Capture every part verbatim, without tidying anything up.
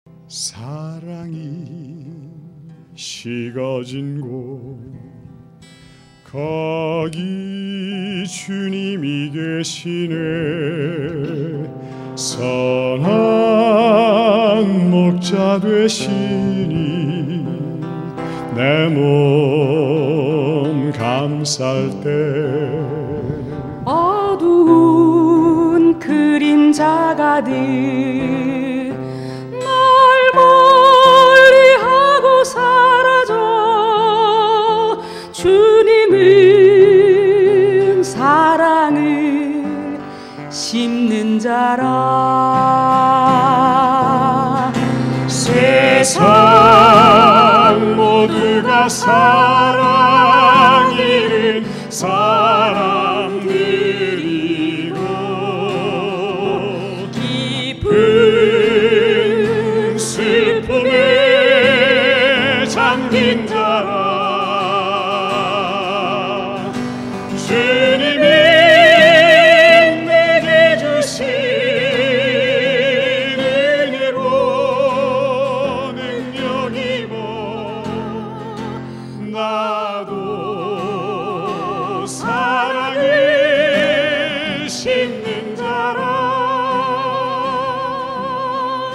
사랑이 식어진 곳 거기 주님이 계시네. 선한 목자 되시니 내 몸 감쌀 때 어두운 그림자가 늘 사라져. 주님은 사랑을 심는 자라. 세상 모두가 사랑 잃은 사람들이고 깊은 슬픔에 잠긴 자라. 주님이 내게 주신 은혜로 능력 입어 나도 사랑을 심는 자라.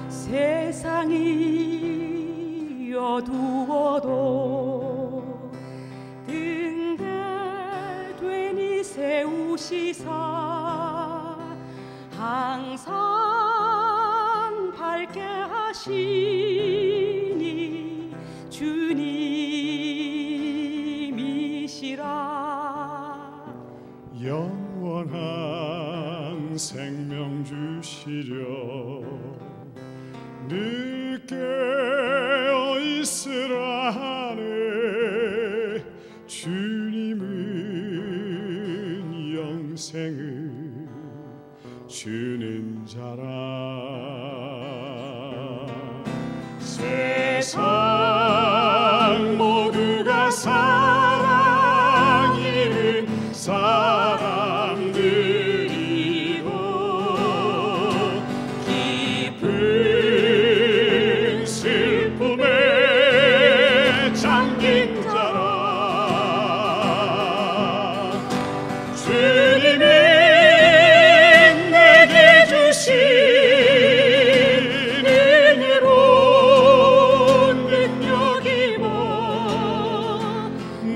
세상이 어두워도 등대 되니 세우시사 항상 밝게 하시니 주님이시라. 영원한 생명 주시려 늘 깨어 있으라 하네. 주님은 영생을 주는 자라. 세상 모두가 사랑 잃은 사람들이고 깊은 슬픔에 잠긴 자라. 주님이 내게 주신 은혜로 능력 입어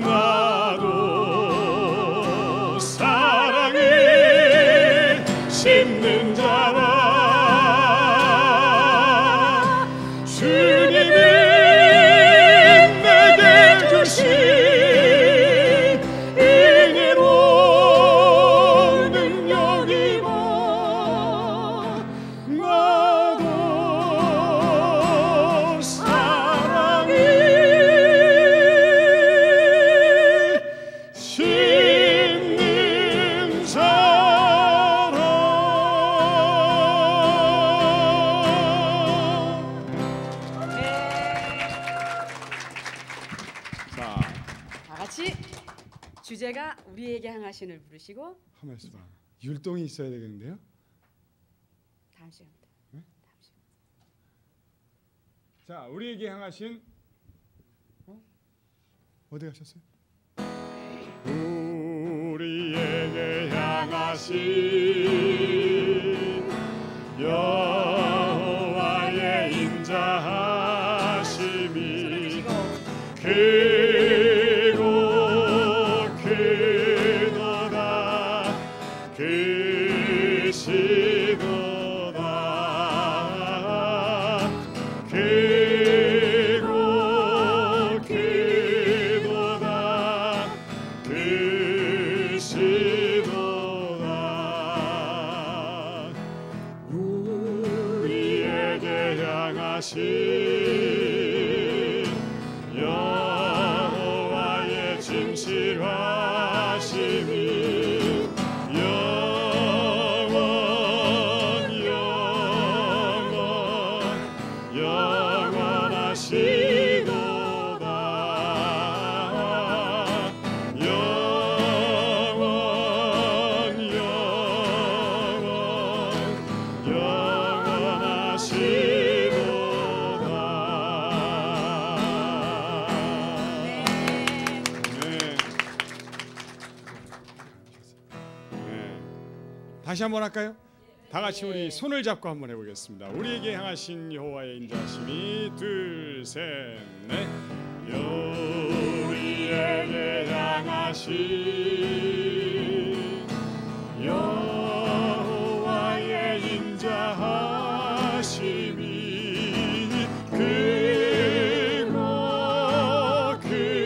나도 사랑을 심는 자라. 주님이 내게 주신 은혜로 능력 입어 나도 사랑을 심는 자라. 자, 다 같이 주제가 우리에게 향하신을 부르시고 가만 있어봐. 율동이 있어야 되겠는데요? 다음 시간부터. 네? 자, 우리에게 향하신 어? 어디 가셨어요? 우리에게 향하신 여호와의 인자하심이 크고 크도다 크시도다 크고 크도다 크시도다. 우리에게 향하신 여호와의 진실하심이 영원 영원 영원하시도다. 영원 영원 영원하시도다. 다시 한번 할까요? 다 같이 우리 손을 잡고 한번 해보겠습니다. 우리에게 향하신 여호와의 인자하심이 둘, 셋, 넷. 우리에게 향하신 여호와의 인자하심이 크고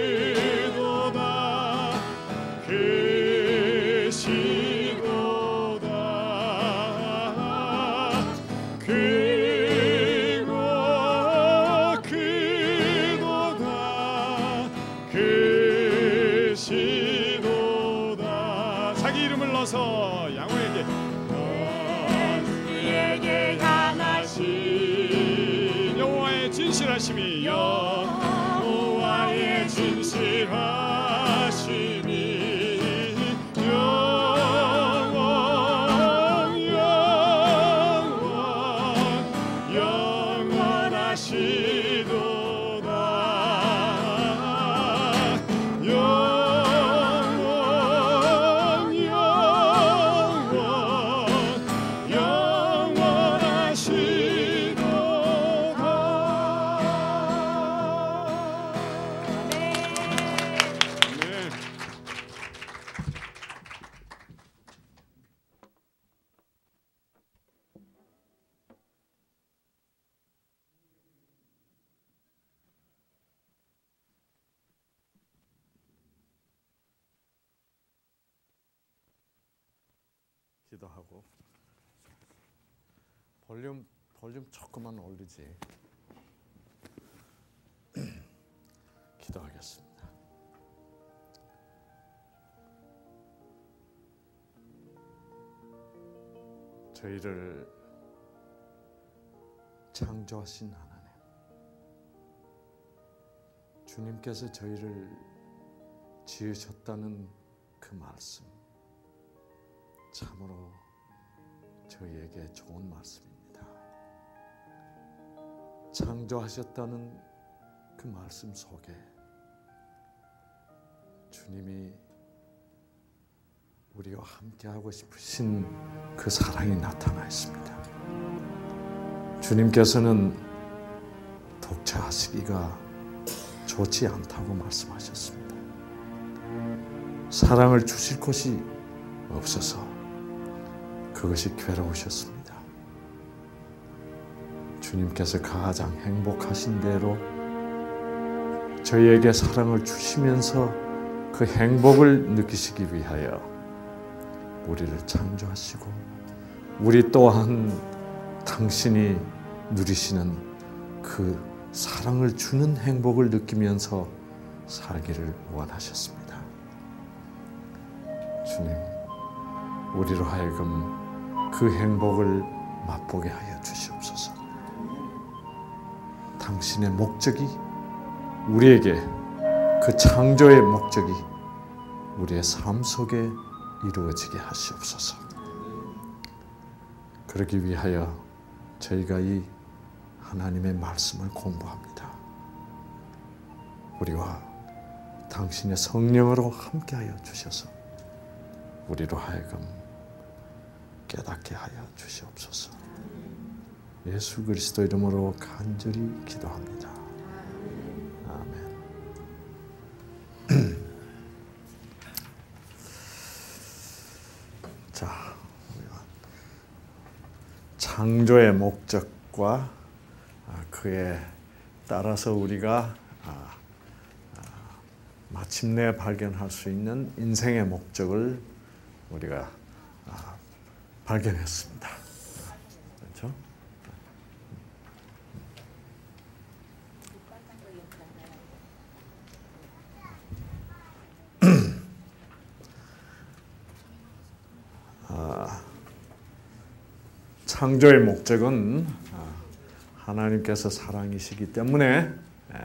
크도다 크시도다 크고 크도다 크시도다. 자기 이름을 넣어서 양호에게 너에게 향하신 여호와의 진실하심이 여호와의 진실하심이 영원 영원 영원하시도다 영원 영원 영원하시도다. 네. 기도하고 볼륨 볼륨 조금만 올리지. 기도하겠습니다. 저희를 창조하신 하나님, 주님께서 저희를 지으셨다는 그 말씀, 참으로 저희에게 좋은 말씀입니다. 창조하셨다는 그 말씀 속에 주님이 우리와 함께하고 싶으신 그 사랑이 나타나 있습니다. 주님께서는 독차하시기가 좋지 않다고 말씀하셨습니다. 사랑을 주실 곳이 없어서 그것이 괴로우셨습니다. 주님께서 가장 행복하신 대로 저희에게 사랑을 주시면서 그 행복을 느끼시기 위하여 우리를 창조하시고 우리 또한 당신이 누리시는 그 사랑을 주는 행복을 느끼면서 살기를 원하셨습니다. 주님, 우리로 하여금 그 행복을 맛보게 하여 주시옵소서. 당신의 목적이 우리에게, 그 창조의 목적이 우리의 삶 속에 이루어지게 하시옵소서. 그러기 위하여 저희가 이 하나님의 말씀을 공부합니다. 우리와 당신의 성령으로 함께하여 주셔서 우리로 하여금 깨닫게 하여 주시옵소서. 예수 그리스도 이름으로 간절히 기도합니다. 아멘. 자, 창조의 목적과 그에 따라서 우리가 마침내 발견할 수 있는 인생의 목적을 우리가 발견했습니다. 그렇죠? 창조의 목적은 하나님께서 사랑이시기 때문에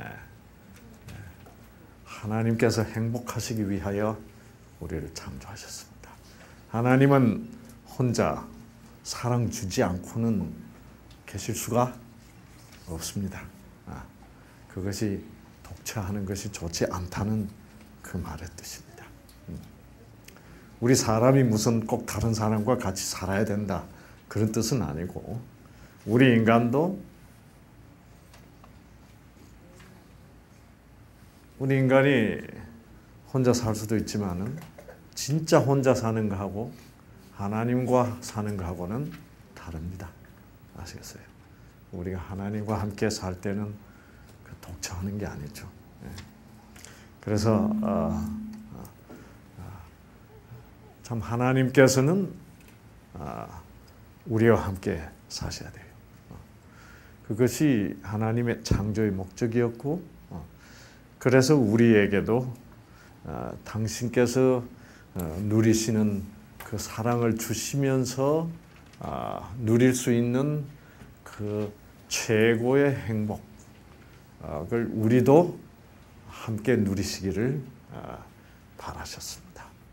하나님께서 행복하시기 위하여 우리를 창조하셨습니다. 하나님은 혼자 사랑 주지 않고는 계실 수가 없습니다. 그것이 독차하는 것이 좋지 않다는 그 말의 뜻입니다. 우리 사람이 무슨 꼭 다른 사람과 같이 살아야 된다 그런 뜻은 아니고 우리 인간도 우리 인간이 혼자 살 수도 있지만은 진짜 혼자 사는 거하고 하나님과 사는 거하고는 다릅니다. 아시겠어요? 우리가 하나님과 함께 살 때는 독처하는 게 아니죠. 그래서 어, 참 하나님께서는 우리와 함께 사셔야 돼요. 그것이 하나님의 창조의 목적이었고 그래서 우리에게도 당신께서 누리시는 그 사랑을 주시면서 누릴 수 있는 그 최고의 행복을 우리도 함께 누리시기를 바라셨습니다.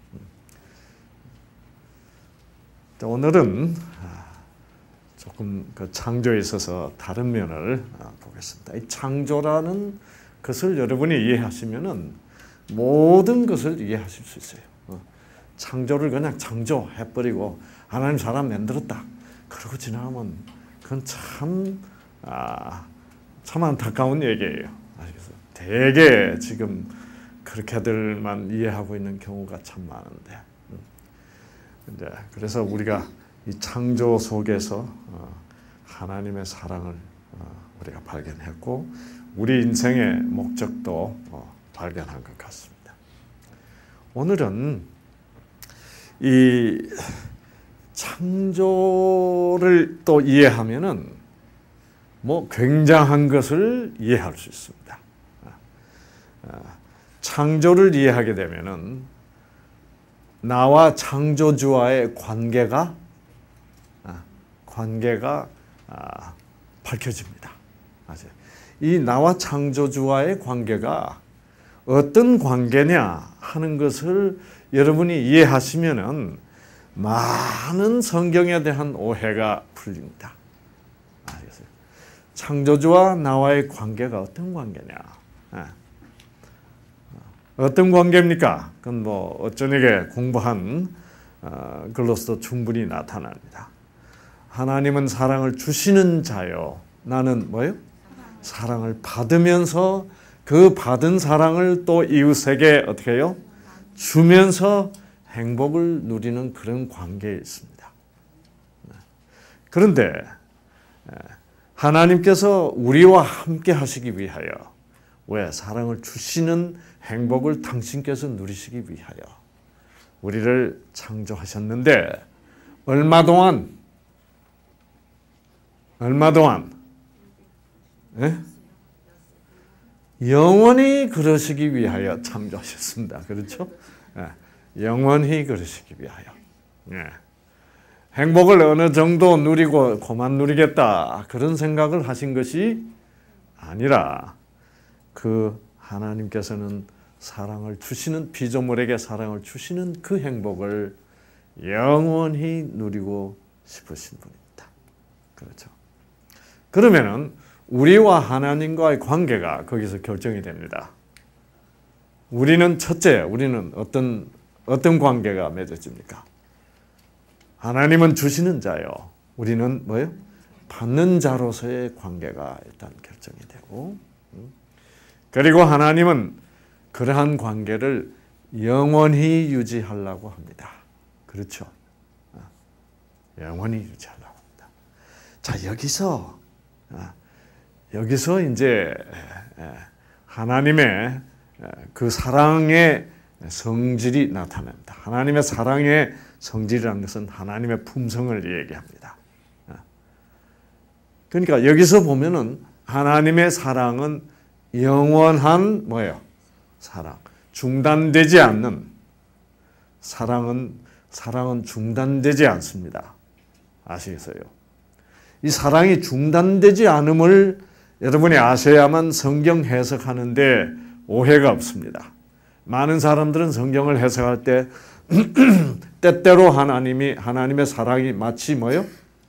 오늘은 조금 그 창조에 있어서 다른 면을 보겠습니다. 이 창조라는 것을 여러분이 이해하시면은 모든 것을 이해하실 수 있어요. 창조를 그냥 창조해버리고 하나님 사람 만들었다 그러고 지나가면 그건 참, 아, 참 안타까운 얘기예요. 아시겠어요? 되게 지금 그렇게들만 이해하고 있는 경우가 참 많은데 이제 그래서 우리가 이 창조 속에서 하나님의 사랑을 우리가 발견했고 우리 인생의 목적도 발견한 것 같습니다. 오늘은 이 창조를 또 이해하면은 뭐 굉장한 것을 이해할 수 있습니다. 창조를 이해하게 되면은 나와 창조주와의 관계가 관계가 밝혀집니다. 이 나와 창조주와의 관계가 어떤 관계냐 하는 것을 여러분이 이해하시면은 많은 성경에 대한 오해가 풀립니다. 아시겠어요? 창조주와 나와의 관계가 어떤 관계냐? 어떤 관계입니까? 그건 뭐 어쩌니게 공부한 글로서도 충분히 나타납니다. 하나님은 사랑을 주시는 자요. 나는 뭐요? 사랑을 받으면서 그 받은 사랑을 또 이웃에게 어떻게 해요? 주면서 행복을 누리는 그런 관계에 있습니다. 그런데 하나님께서 우리와 함께 하시기 위하여 왜 사랑을 주시는 행복을 당신께서 누리시기 위하여 우리를 창조하셨는데 얼마 동안 얼마 동안 예? 영원히 그러시기 위하여 창조하셨습니다. 그렇죠? 예. 영원히 그러시기 위하여. 예. 행복을 어느 정도 누리고 그만 누리겠다 그런 생각을 하신 것이 아니라 그 하나님께서는 사랑을 주시는 피조물에게 사랑을 주시는 그 행복을 영원히 누리고 싶으신 분입니다. 그렇죠? 그러면은 우리와 하나님과의 관계가 거기서 결정이 됩니다. 우리는 첫째, 우리는 어떤 어떤 관계가 맺어집니까? 하나님은 주시는 자요. 우리는 뭐예요? 받는 자로서의 관계가 일단 결정이 되고, 그리고 하나님은 그러한 관계를 영원히 유지하려고 합니다. 그렇죠? 영원히 유지하려고 합니다. 자, 여기서 여기서 이제 하나님의 그 사랑의 성질이 나타납니다. 하나님의 사랑의 성질이라는 것은 하나님의 품성을 얘기합니다. 그러니까 여기서 보면은 하나님의 사랑은 영원한 뭐예요? 사랑. 중단되지 않는 사랑은 사랑은 중단되지 않습니다. 아시겠어요? 이 사랑이 중단되지 않음을 여러분이 아셔야만 성경 해석하는데 오해가 없습니다. 많은 사람들은 성경을 해석할 때 때때로 하나님이 하나님의 사랑이 마치 뭐요?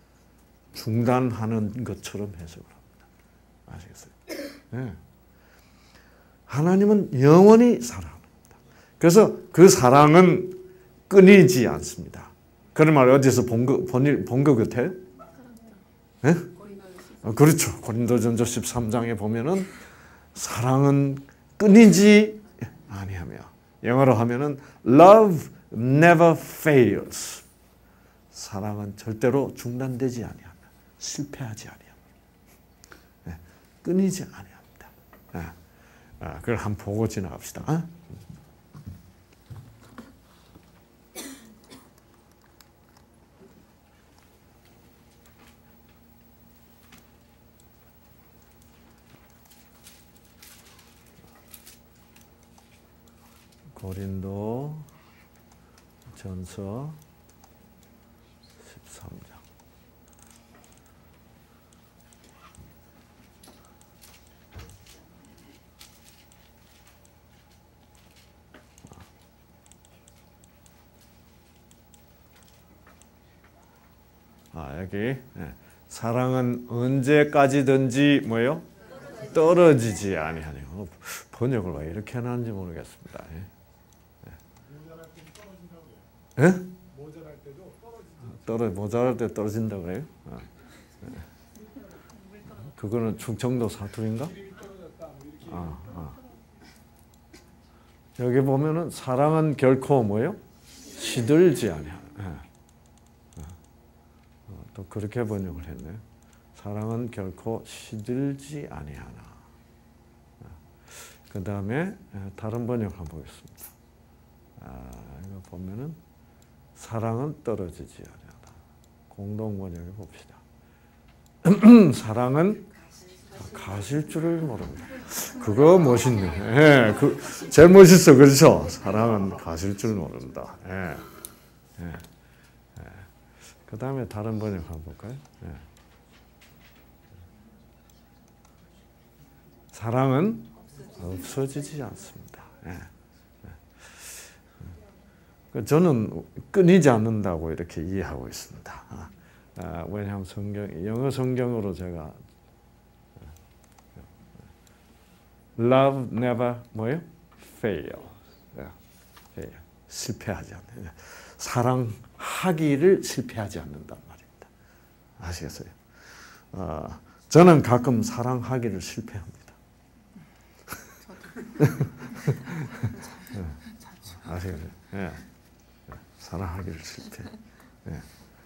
중단하는 것처럼 해석을 합니다. 아시겠어요? 네. 하나님은 영원히 사랑합니다. 그래서 그 사랑은 끊이지 않습니다. 그런 말 어디서 본 거, 본 거 같아요? 네? 어, 그렇죠. 고린도전서 십삼 장에 보면은 사랑은 끊이지 아니하며, 영어로 하면은 love never fails. 사랑은 절대로 중단되지 아니하며, 실패하지 아니하며, 네, 끊이지 아니합니다. 네. 아, 그걸 한번 보고 지나갑시다. 어? 고린도 전서 십삼 장. 아, 여기 네. 사랑은 언제까지든지 뭐요? 떨어지지 아니하네요. 번역을 왜 이렇게 해놨는지 모르겠습니다. 예? 모자랄 때도 떨어 모자랄 때 떨어진다 그래요? 아, 네. 그거는 충청도 사투리인가? 아, 아. 여기 보면은 사랑은 결코 뭐요? 시들지 아니야. 예. 어, 또 그렇게 번역을 했네. 사랑은 결코 시들지 아니하나. 그 다음에 다른 번역 한번 보겠습니다. 아, 이거 보면은 사랑은 떨어지지 아니하다. 공동 번역해 봅시다. 사랑은 가실 줄을 모릅니다. 그거 멋있네. 예, 그 제일 멋있어, 그렇죠? 사랑은 가실 줄 모른다. 예, 예, 예. 그 다음에 다른 번역 한번 볼까요? 예. 사랑은 없어지지 않습니다. 예. 저는 끊이지 않는다고 이렇게 이해하고 있습니다. 아, 왜냐하면 성경, 영어 성경으로 제가 Love never 뭐요? Fail. fail. 실패하지 않는. 사랑하기를 실패하지 않는단 말입니다. 아시겠어요? 어, 저는 가끔 사랑하기를 실패합니다. 아시겠어요? 예. 사랑하기를 실패. 예.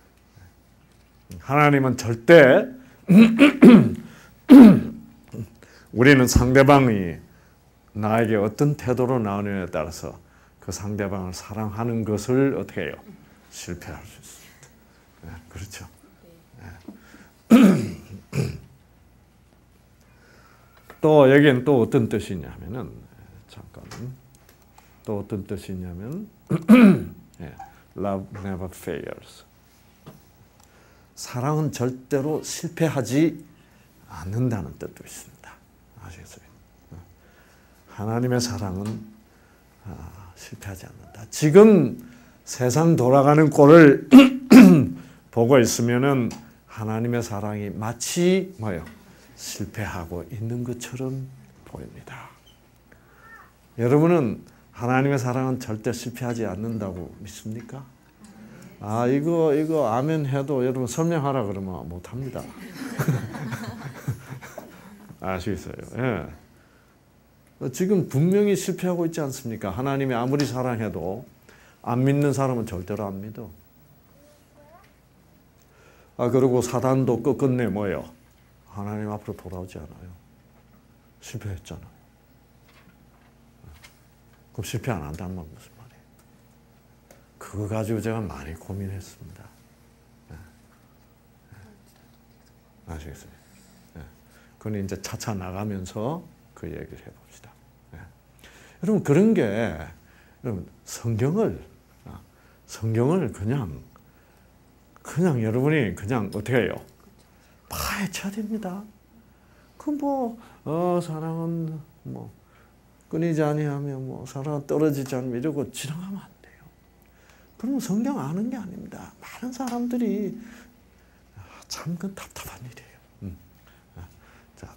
하나님은 절대 우리는 상대방이 나에게 어떤 태도로 나오느냐에 따라서 그 상대방을 사랑하는 것을 어떻게 해요? 실패할 수 있습니다. 예, 그렇죠. 예. 또 여기는 또 어떤 뜻이냐면은 잠깐 또 어떤 뜻이냐면 예, love never fails. 사랑은 절대로 실패하지 않는다는 뜻도 있습니다. 아시겠어요? 하나님의 사랑은 아, 실패하지 않는다. 지금 세상 돌아가는 꼴을 보고 있으면은 하나님의 사랑이 마치 뭐요? 실패하고 있는 것처럼 보입니다. 여러분은 하나님의 사랑은 절대 실패하지 않는다고 믿습니까? 아, 이거, 이거 아멘 해도 여러분 설명하라 그러면 못 합니다. 아시겠어요? 예. 지금 분명히 실패하고 있지 않습니까? 하나님이 아무리 사랑해도 안 믿는 사람은 절대로 안 믿어. 아, 그리고 사단도 끝끝내 뭐예요? 하나님 앞으로 돌아오지 않아요. 실패했잖아요. 그럼 실패 안 한다는 건 무슨 말이에요? 그거 가지고 제가 많이 고민했습니다. 네. 네. 아시겠어요? 네. 그건 이제 차차 나가면서 그 얘기를 해봅시다. 네. 여러분, 그런 게, 여러분, 성경을, 성경을 그냥, 그냥 여러분이 그냥 어떻게 해요? 파헤쳐야 됩니다. 그 뭐, 어, 사랑은 뭐, 끊이지 아니하며 뭐 사랑은 떨어지지 않으며 이러고 지나가면 안 돼요. 그러면 성경 아는 게 아닙니다. 많은 사람들이 참 그 답답한 일이에요. 음. 자,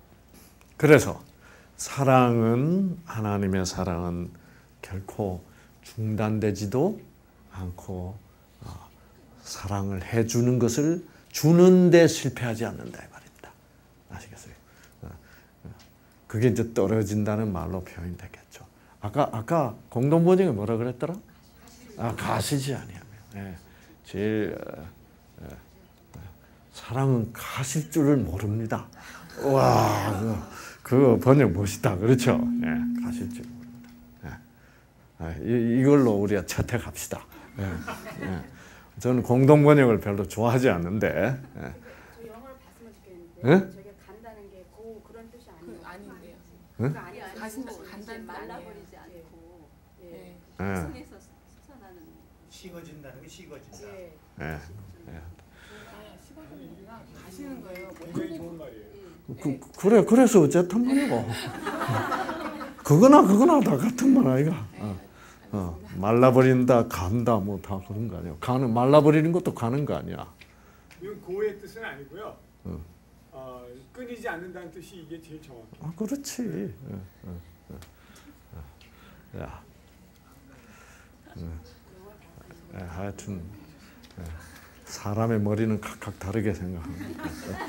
그래서 사랑은 하나님의 사랑은 결코 중단되지도 않고 어, 사랑을 해주는 것을 주는데 실패하지 않는다 이 말입니다. 아시겠어요? 어, 어. 그게 이제 떨어진다는 말로 표현되겠죠. 아까 아까 공동 번역에 뭐라 그랬더라? 아 가시지 아니하면. 예, 제일 어, 어, 어, 사랑은 가실 줄을 모릅니다. 와, 그, 그 번역 멋있다, 그렇죠? 예, 가실 줄 모릅니다. 예, 아, 이, 이걸로 우리가 채택합시다. 예, 예. 저는 공동 번역을 별로 좋아하지 않는데. 예. 저 영어를 봤으면 좋겠는데 예? 저게 간다는 게 그, 그런 뜻이 아니에요. 아닌데요. 응? 그거 아니 아니고 가신다- 이제 간다는 뜻 말라버리지 아니에요. 않고 예. 네. 예, 성에서 솟아나는 식어진다는 게 식어진다. 예. 예, 예. 아, 식어지는구나. 가시는 거예요. 뭐 굉장히 좋은 말이에요. 그, 그래, 그래서 어쨌든 말이고. 그거나 그거나 다 같은 말 아이가. 어, 어, 말라버린다, 간다, 뭐 다 그런 거 아니야. 가는, 말라버리는 것도 가는 거 아니야. 이건 고의 뜻은 아니고요. 어. 어, 끊이지 않는다는 뜻이 이게 제일 정확해요. 아, 그렇지. 예, 예, 예. 야. 예, 예, 하여튼 예, 사람의 머리는 각각 다르게 생각합니다.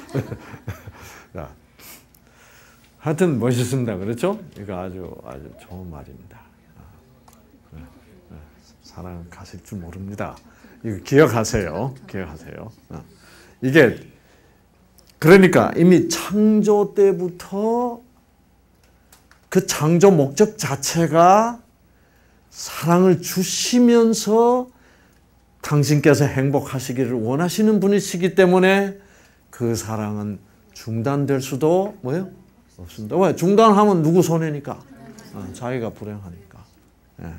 자, 하여튼 멋있습니다. 그렇죠? 이거 아주 아주 좋은 말입니다. 예, 예, 사랑은 가실 줄 모릅니다. 이거 기억하세요. 기억하세요. 어. 이게 그러니까 이미 창조 때부터 그 창조 목적 자체가 사랑을 주시면서 당신께서 행복하시기를 원하시는 분이시기 때문에 그 사랑은 중단될 수도 뭐요? 없습니다. 왜? 중단하면 누구 손해니까? 어, 자기가 불행하니까. 예.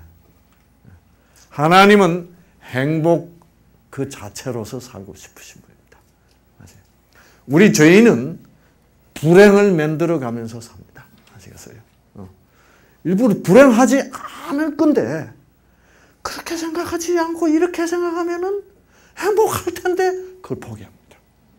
하나님은 행복 그 자체로서 살고 싶으신 분입니다. 아세요? 우리 죄인은 불행을 만들어 가면서 삽니다. 아시겠어요? 어. 일부러 불행하지 않을 건데 그렇게 생각하지 않고 이렇게 생각하면은 행복할 텐데 그걸 포기합니다.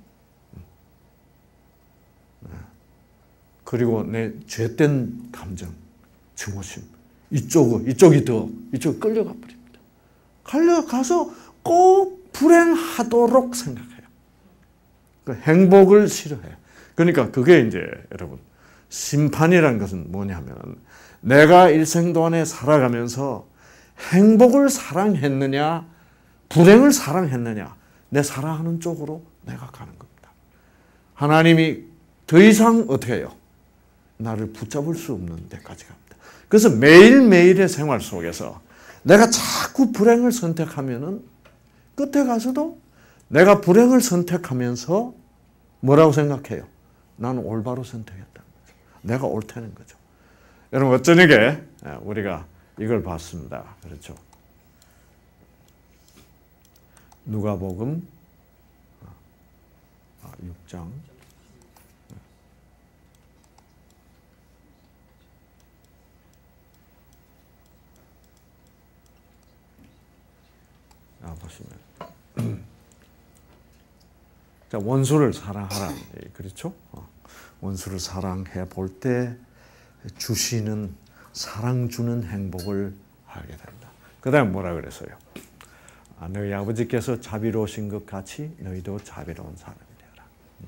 네. 그리고 내 죄된 감정, 증오심 이쪽은 이쪽이 더 이쪽 끌려가 버립니다. 끌려가서 꼭 불행하도록 생각해요. 그 행복을 싫어해요. 그러니까 그게 이제 여러분 심판이라는 것은 뭐냐면 내가 일생 동안에 살아가면서 행복을 사랑했느냐 불행을 사랑했느냐 내 사랑하는 쪽으로 내가 가는 겁니다. 하나님이 더 이상 어떻게 해요? 나를 붙잡을 수 없는 데까지 갑니다. 그래서 매일매일의 생활 속에서 내가 자꾸 불행을 선택하면은 끝에 가서도 내가 불행을 선택하면서 뭐라고 생각해요? 나는 올바로 선택했다는 거죠. 내가 옳다는 거죠. 여러분 어쩌니게 우리가 이걸 봤습니다. 그렇죠? 누가복음 육 장 아, 보시면 자, 원수를 사랑하라. 그렇죠? 원수를 사랑해 볼 때 주시는 사랑 주는 행복을 알게 된다. 그 다음 뭐라 그랬어요? 아, 너희 아버지께서 자비로우신 것 같이 너희도 자비로운 사람이 되어라.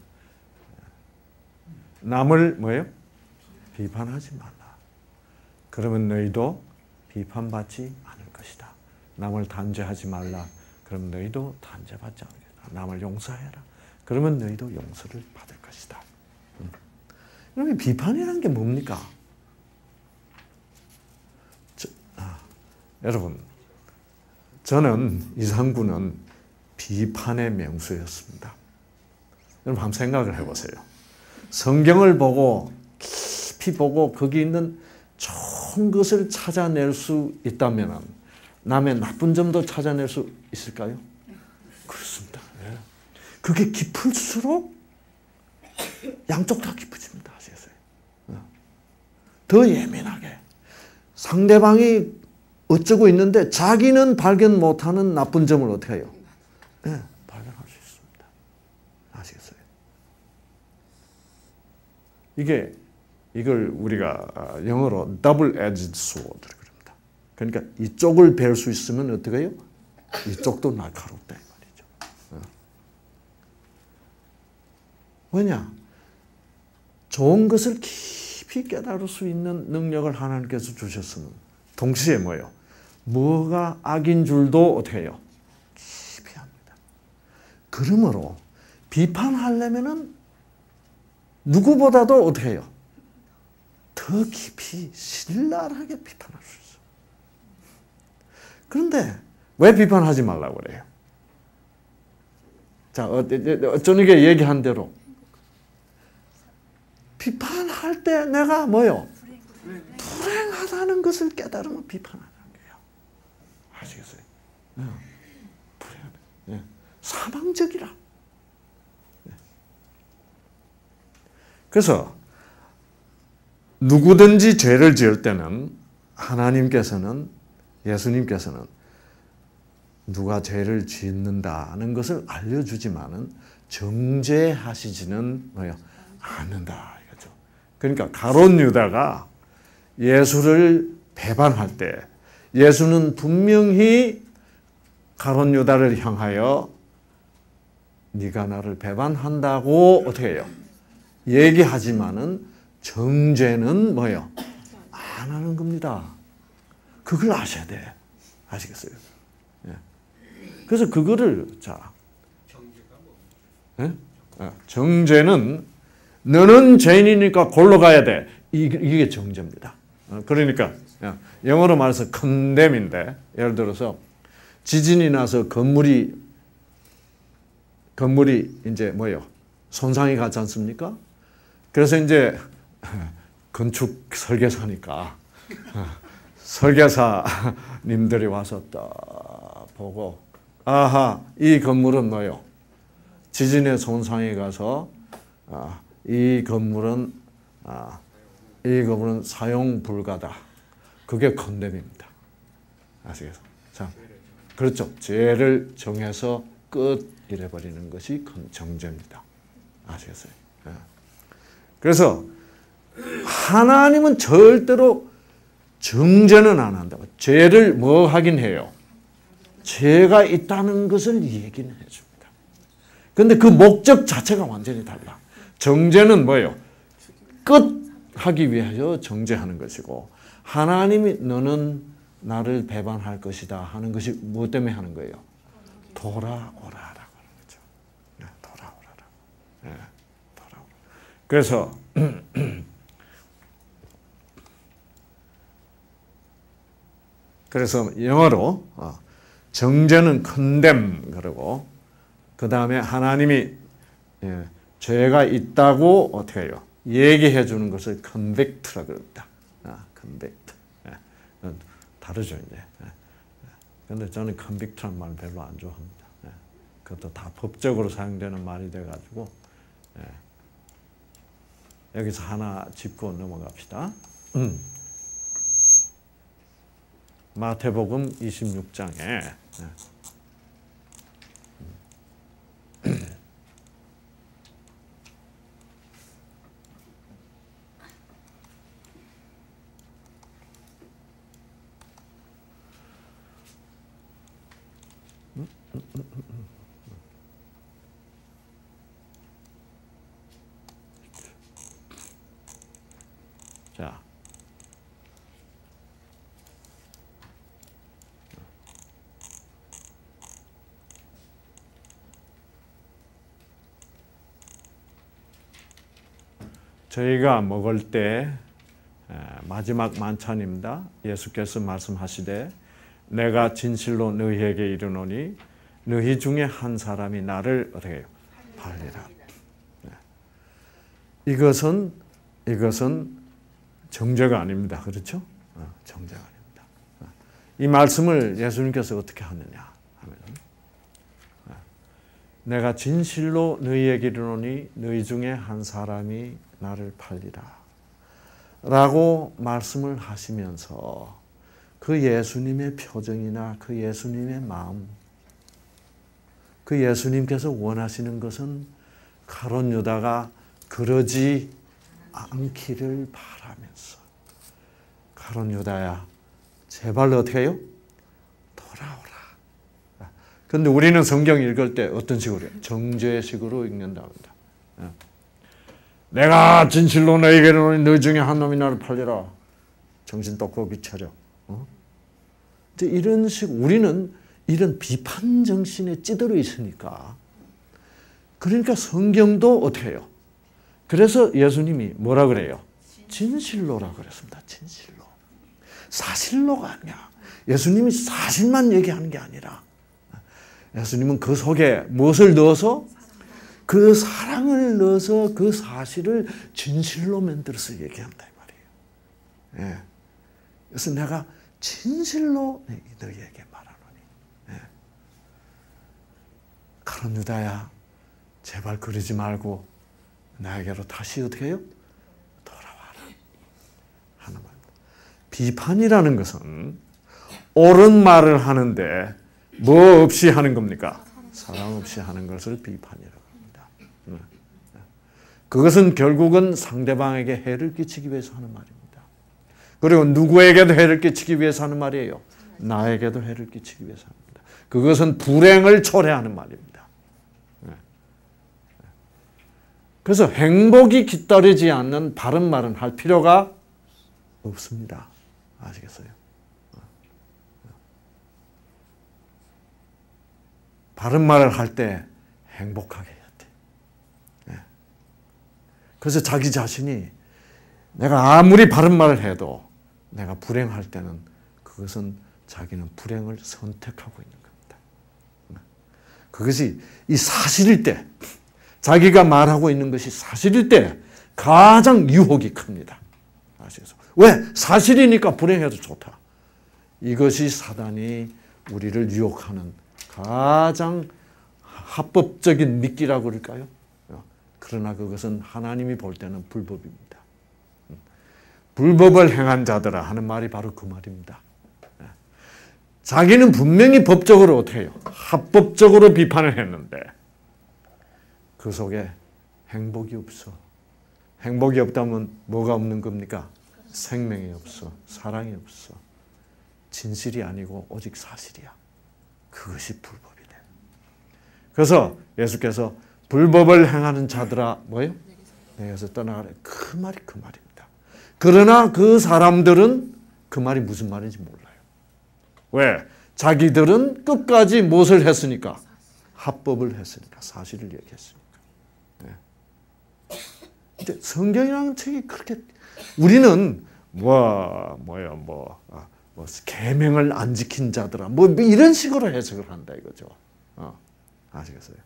남을 뭐예요? 비판하지 말라. 그러면 너희도 비판받지 않을 것이다. 남을 단죄하지 말라. 그럼 너희도 단죄받지 않겠다. 남을 용서해라. 그러면 너희도 용서를 받을 것이다. 그러면 비판이라는 게 뭡니까? 저, 아, 여러분, 저는 이상구는 비판의 명수였습니다. 여러분 한번 생각을 해보세요. 성경을 보고 깊이 보고 거기 있는 좋은 것을 찾아낼 수 있다면 남의 나쁜 점도 찾아낼 수 있을까요? 그렇습니다. 예. 그게 깊을수록 양쪽 다 깊어집니다. 아시겠어요? 더 예민하게 상대방이 어쩌고 있는데 자기는 발견 못하는 나쁜 점을 어떻게 해요? 네, 발견할 수 있습니다. 아시겠어요? 이게 이걸 우리가 영어로 double-edged sword를 그럽니다. 그러니까 이쪽을 뵐 수 있으면 어떻게 해요? 이쪽도 날카롭다 이 말이죠. 어. 왜냐? 좋은 것을 깊이 깨달을 수 있는 능력을 하나님께서 주셨으면 동시에 뭐예요? 뭐가 악인 줄도 어떻게 해요? 깊이 합니다. 그러므로 비판하려면은 누구보다도 어떻게 해요? 더 깊이 신랄하게 비판할 수 있어요. 그런데 왜 비판하지 말라고 그래요? 자, 저녁에 얘기한 대로 비판할 때 내가 뭐요? 불행하다는 것을 깨달으면 비판하는 거예요. 아시겠어요? 불행하다. 네. 사망적이라. 네. 그래서 누구든지 죄를 지을 때는 하나님께서는, 예수님께서는 누가 죄를 짓는다는 것을 알려주지만은 정죄하시지는 뭐요? 않는다 이거죠. 그러니까 가룟 유다가 예수를 배반할 때 예수는 분명히 가룟 유다를 향하여 네가 나를 배반한다고 어떻게 해요? 얘기하지만은 정죄는 뭐예요? 안 하는 겁니다. 그걸 아셔야 돼. 아시겠어요? 예. 그래서 그거를 자, 예? 아, 정죄는 너는 죄인이니까 골로 가야 돼. 이게 정죄입니다. 그러니까 영어로 말해서 condemn인데, 예를 들어서 지진이 나서 건물이 건물이 이제 뭐예요? 손상이 갔지 않습니까? 그래서 이제 건축 설계사니까 설계사님들이 와서 딱 보고, 아하, 이 건물은 뭐예요? 지진에 손상이 가서 아, 이 건물은 아, 이 건물은 사용 불가다. 그게 컨뎀입니다. 아시겠어요? 자, 그렇죠. 죄를 정해서 끝 이래버리는 것이 정죄입니다. 아시겠어요? 예. 그래서 하나님은 절대로 정죄는 안 한다고. 죄를 뭐 하긴 해요? 죄가 있다는 것을 얘기는 해줍니다. 그런데 그 목적 자체가 완전히 달라. 정죄는 뭐예요? 끝하기 위하여 정죄하는 것이고, 하나님이 너는 나를 배반할 것이다 하는 것이 무엇 때문에 하는 거예요? 돌아오라라고 하는 거죠. 네, 돌아오라라고. 네, 돌아오라. 그래서 그래서 영어로 어, 정죄는 condemn 그러고, 그 다음에 하나님이 예, 죄가 있다고 어떻게 해요? 얘기해 주는 것을 convict라고 그럽니다. 아, convict. 예, 다르죠 이제. 그런데 예, 저는 convict라는 말 별로 안 좋아합니다. 예, 그것도 다 법적으로 사용되는 말이 돼가지고 예, 여기서 하나 짚고 넘어갑시다. 음. 마태복음 이십육 장에 예. 자, 저희가 먹을 때 마지막 만찬입니다. 예수께서 말씀하시되 내가 진실로 너희에게 이르노니 너희 중에 한 사람이 나를 어떻게 해요? 팔리라. 이것은 이것은 정죄가 아닙니다. 그렇죠? 정죄가 아닙니다. 이 말씀을 예수님께서 어떻게 하느냐 하면, 내가 진실로 너희에게 이르노니 너희 중에 한 사람이 나를 팔리라 라고 말씀을 하시면서 그 예수님의 표정이나 그 예수님의 마음, 그 예수님께서 원하시는 것은 가룟 유다가 그러지 않기를 바라면서, 가룟 유다야, 제발 어떻게 해요? 돌아오라. 그런데 우리는 성경 읽을 때 어떤 식으로 해요? 정죄식으로 읽는다고 합니다. 내가 진실로 너에게 이르노니 너 중에 한 놈이 나를 팔리라. 정신 똑바로 차려. 어? 이런 식 우리는 이런 비판 정신에 찌들어 있으니까 그러니까 성경도 어떻게 해요? 그래서 예수님이 뭐라 그래요? 진실로라 그랬습니다. 진실로. 사실로가 아니야. 예수님이 사실만 얘기하는 게 아니라 예수님은 그 속에 무엇을 넣어서? 그 사랑을 넣어서 그 사실을 진실로 만들어서 얘기한다 이 말이에요. 예. 그래서 내가 진실로 너희에게 말하노니. 예. 가룟 유다야, 제발 그러지 말고 나에게로 다시 어떻게 해요? 돌아와라. 하는 말입니다. 비판이라는 것은 옳은 말을 하는데 뭐 없이 하는 겁니까? 사랑 없이 하는 것을 비판이라고 합니다. 그것은 결국은 상대방에게 해를 끼치기 위해서 하는 말입니다. 그리고 누구에게도 해를 끼치기 위해서 하는 말이에요. 나에게도 해를 끼치기 위해서 합니다. 그것은 불행을 초래하는 말입니다. 그래서 행복이 기다리지 않는 바른 말은 할 필요가 없습니다. 아시겠어요? 바른 말을 할 때 행복하게 해야 돼. 그래서 자기 자신이 내가 아무리 바른 말을 해도 내가 불행할 때는 그것은 자기는 불행을 선택하고 있는 겁니다. 그것이 이 사실일 때, 자기가 말하고 있는 것이 사실일 때 가장 유혹이 큽니다. 아시겠어요? 왜? 사실이니까 불행해도 좋다. 이것이 사단이 우리를 유혹하는 가장 합법적인 미끼라고 그럴까요? 그러나 그것은 하나님이 볼 때는 불법입니다. 불법을 행한 자들아 하는 말이 바로 그 말입니다. 자기는 분명히 법적으로 어떻게 해요? 합법적으로 비판을 했는데 그 속에 행복이 없어. 행복이 없다면 뭐가 없는 겁니까? 생명이 없어. 사랑이 없어. 진실이 아니고 오직 사실이야. 그것이 불법이 돼. 그래서 예수께서 불법을 행하는 자들아 뭐예요? 내게서 떠나가래. 그 말이 그 말입니다. 그러나 그 사람들은 그 말이 무슨 말인지 몰라요. 왜? 자기들은 끝까지 무엇을 했으니까? 합법을 했으니까. 사실을 얘기했으니까. 네. 성경이라는 책이 그렇게 우리는 뭐 뭐야 뭐, 아, 뭐 계명을 안 지킨 자들아 뭐 이런 식으로 해석을 한다 이거죠. 어, 아시겠어요?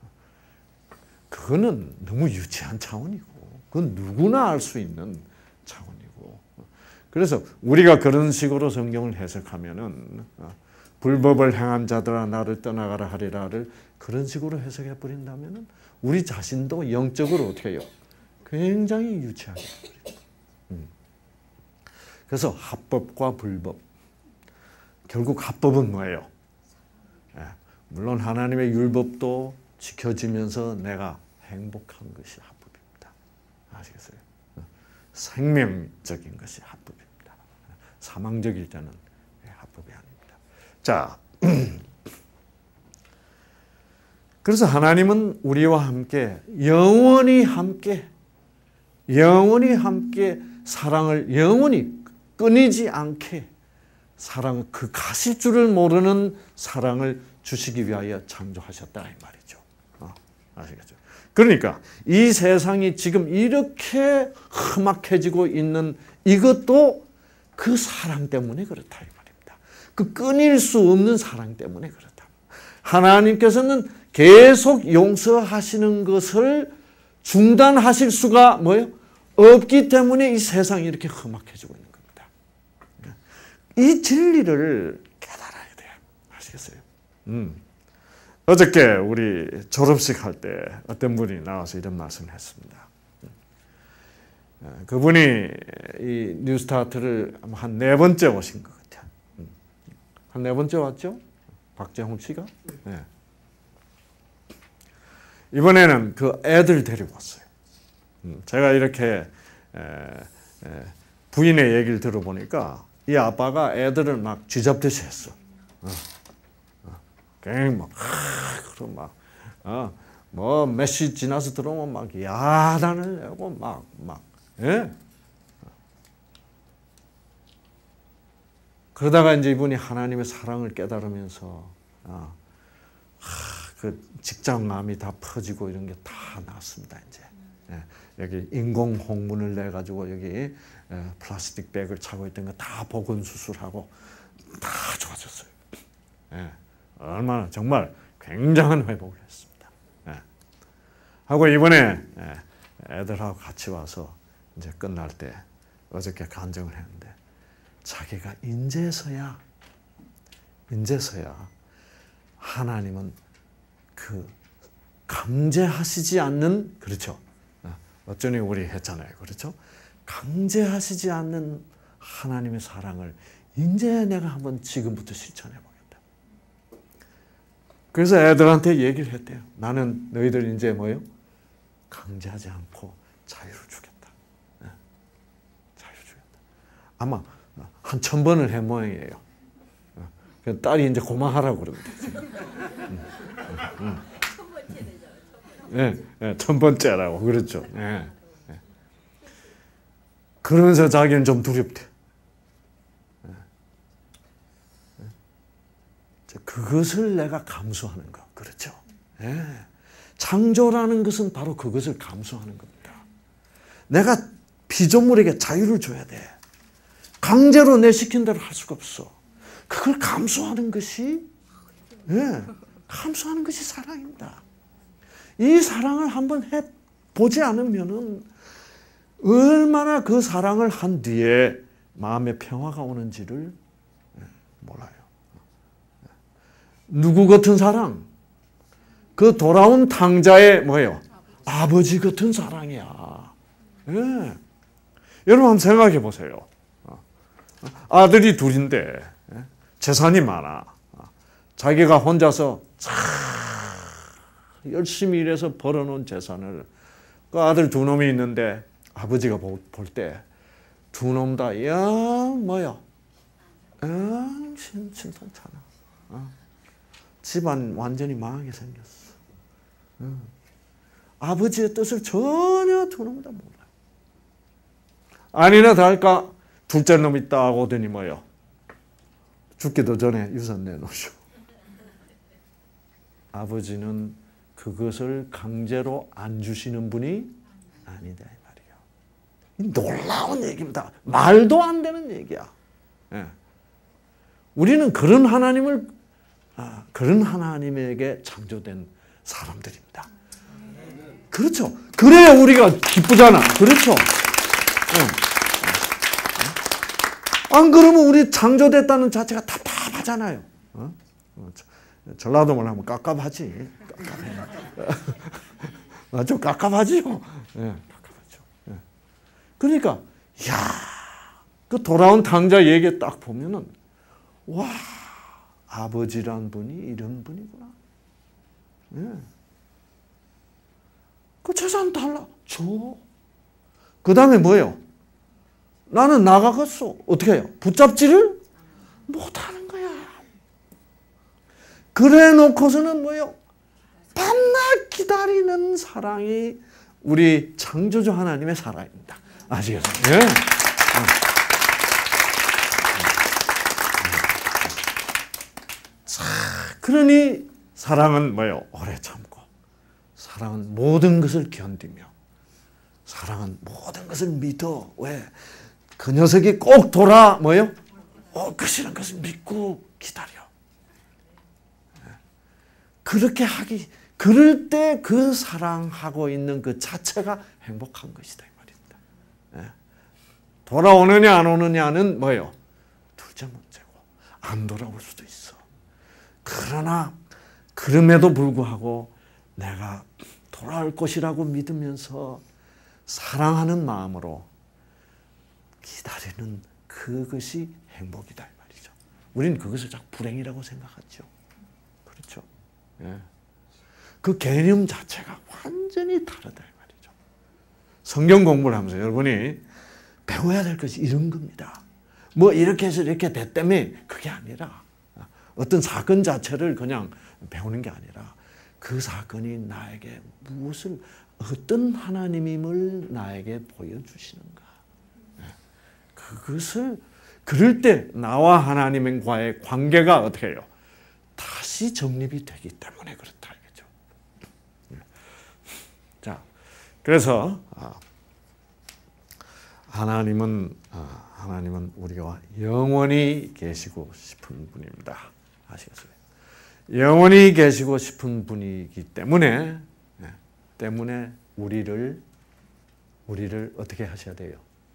그거는 너무 유치한 차원이고 그건 누구나 알 수 있는 차원이고 그래서 우리가 그런 식으로 성경을 해석하면은 어, 불법을 행한 자들아 나를 떠나가라 하리라를 그런 식으로 해석해 버린다면은 우리 자신도 영적으로 어떻게 해요? 굉장히 유치하게 됩니다. 음. 그래서 합법과 불법 결국 합법은 뭐예요? 예, 물론 하나님의 율법도 지켜지면서 내가 행복한 것이 합법입니다. 아시겠어요? 생명적인 것이 합법입니다. 사망적일 때는 합법이 아닙니다. 자, 그래서 하나님은 우리와 함께 영원히 함께 영원히 함께 사랑을 영원히 끊이지 않게 사랑 그 가실 줄을 모르는 사랑을 주시기 위하여 창조하셨다 이 말이죠. 어, 아시겠죠? 그러니까 이 세상이 지금 이렇게 험악해지고 있는 이것도 그 사랑 때문에 그렇다 이 말입니다. 그 끊일 수 없는 사랑 때문에 그렇다. 하나님께서는 계속 용서하시는 것을 중단하실 수가 뭐예요? 없기 때문에 이 세상이 이렇게 험악해지고 있는 겁니다. 이 진리를 깨달아야 돼요. 아시겠어요? 음. 어저께 우리 졸업식 할 때 어떤 분이 나와서 이런 말씀을 했습니다. 그분이 이 뉴스타트를 한 네 번째 오신 것 같아요. 한 네 번째 왔죠? 박재홍 씨가? 네. 이번에는 그 애들 데리고 왔어요. 제가 이렇게 부인의 얘기를 들어보니까 이 아빠가 애들을 막 쥐잡듯이 했어. 어. 어. 그냥 막, 아, 그럼 막, 어, 뭐, 몇 시 지나서 들어오면 막 야단을 내고 막, 막, 예? 그러다가 이제 이분이 하나님의 사랑을 깨달으면서, 어, 하, 그 직장암이 다 퍼지고 이런 게 다 나왔습니다, 이제. 예. 여기 인공 홍문을 내가지고 여기 예, 플라스틱 백을 차고 있던 거 다 복원 수술하고 다 좋아졌어요. 예. 얼마나 정말 굉장한 회복을 했습니다. 예. 하고 이번에 예, 애들하고 같이 와서 이제 끝날 때 어저께 간증을 했는데 자기가 인제서야 인제서야 하나님은 그 강제하시지 않는 그렇죠. 어쩌니 우리 했잖아요. 그렇죠? 강제하시지 않는 하나님의 사랑을 이제 내가 한번 지금부터 실천해 보겠다. 그래서 애들한테 얘기를 했대요. 나는 너희들 이제 뭐요? 강제하지 않고 자유를 주겠다. 네. 자유를 주겠다. 아마 한 천 번을 해 모양이에요. 딸이 이제 그만하라고 그러면 되지. 음, 음, 음. 네, 네, 천 번째라고 그렇죠. 네, 네. 그러면서 자기는 좀 두렵대. 네. 네. 그것을 내가 감수하는 거, 그렇죠. 네. 창조라는 것은 바로 그것을 감수하는 겁니다. 내가 피조물에게 자유를 줘야 돼. 강제로 내 시킨 대로 할 수가 없어. 그걸 감수하는 것이, 네, 감수하는 것이 사랑입니다. 이 사랑을 한번 해보지 않으면은 얼마나 그 사랑을 한 뒤에 마음의 평화가 오는지를 몰라요. 누구 같은 사랑? 그 돌아온 탕자의 뭐예요? 아버지 같은 사랑이야. 예. 여러분 한번 생각해 보세요. 아들이 둘인데 재산이 많아. 자기가 혼자서 열심히 일해서 벌어놓은 재산을 그 아들 두 놈이 있는데 아버지가 볼 때 두 놈 다 영 뭐야? 영 신통찮아. 어. 집안 완전히 망하게 생겼어. 어. 아버지의 뜻을 전혀 두 놈 다 몰라. 아니나 다를까 둘째 놈 있다 하고 오더니 뭐야? 죽기도 전에 유산 내놓으시오. 아버지는 그것을 강제로 안 주시는 분이 아니다 이 말이에요. 놀라운 얘기입니다. 말도 안 되는 얘기야. 예. 우리는 그런 하나님을 아, 그런 하나님에게 창조된 사람들입니다. 그렇죠. 그래야 우리가 기쁘잖아. 그렇죠. 예. 안 그러면 우리 창조됐다는 자체가 답답하잖아요. 어? 전라도말 하면 깝깝하지. 깝깝해. 좀 깝깝하죠. 예, 깝깝하죠. 예. 그러니까, 야, 그 돌아온 탕자 얘기 딱 보면은, 와, 아버지란 분이 이런 분이구나. 예. 그 재산 달라. 줘. 그 다음에 뭐예요? 나는 나가겠어. 어떻게 해요? 붙잡지를 못하는 거야. 그래 놓고서는 뭐예요? 밤낮 기다리는 사랑이 우리 창조주 하나님의 사랑입니다. 아시겠어요? 예. 자, 그러니 사랑은 뭐예요? 오래 참고, 사랑은 모든 것을 견디며, 사랑은 모든 것을 믿어. 왜? 그 녀석이 꼭 돌아 뭐예요? 어, 것이란 것을 믿고 기다려. 그렇게 하기, 그럴 때 그 사랑하고 있는 그 자체가 행복한 것이다 이 말입니다. 돌아오느냐 안 오느냐는 뭐예요? 둘째 문제고 안 돌아올 수도 있어. 그러나 그럼에도 불구하고 내가 돌아올 것이라고 믿으면서 사랑하는 마음으로 기다리는 그것이 행복이다 이 말이죠. 우리는 그것을 자꾸 불행이라고 생각하죠. 그렇죠. 예. 그 개념 자체가 완전히 다르다 이 말이죠. 성경 공부를 하면서 여러분이 배워야 될 것이 이런 겁니다. 뭐 이렇게 해서 이렇게 됐다며 그게 아니라 어떤 사건 자체를 그냥 배우는 게 아니라 그 사건이 나에게 무엇을 어떤 하나님임을 나에게 보여주시는가. 그것을 그럴 때 나와 하나님과의 관계가 어떻게 해요? 다시 정립이 되기 때문에 그렇다 이거죠. 자, 그래서 하나님은 하나님은 우리와 영원히 계시고 싶은 분입니다. 아시겠어요? 영원히 계시고 싶은 분이기 때문에 때문에 우리를 우리를 어떻게 하셔야 돼요?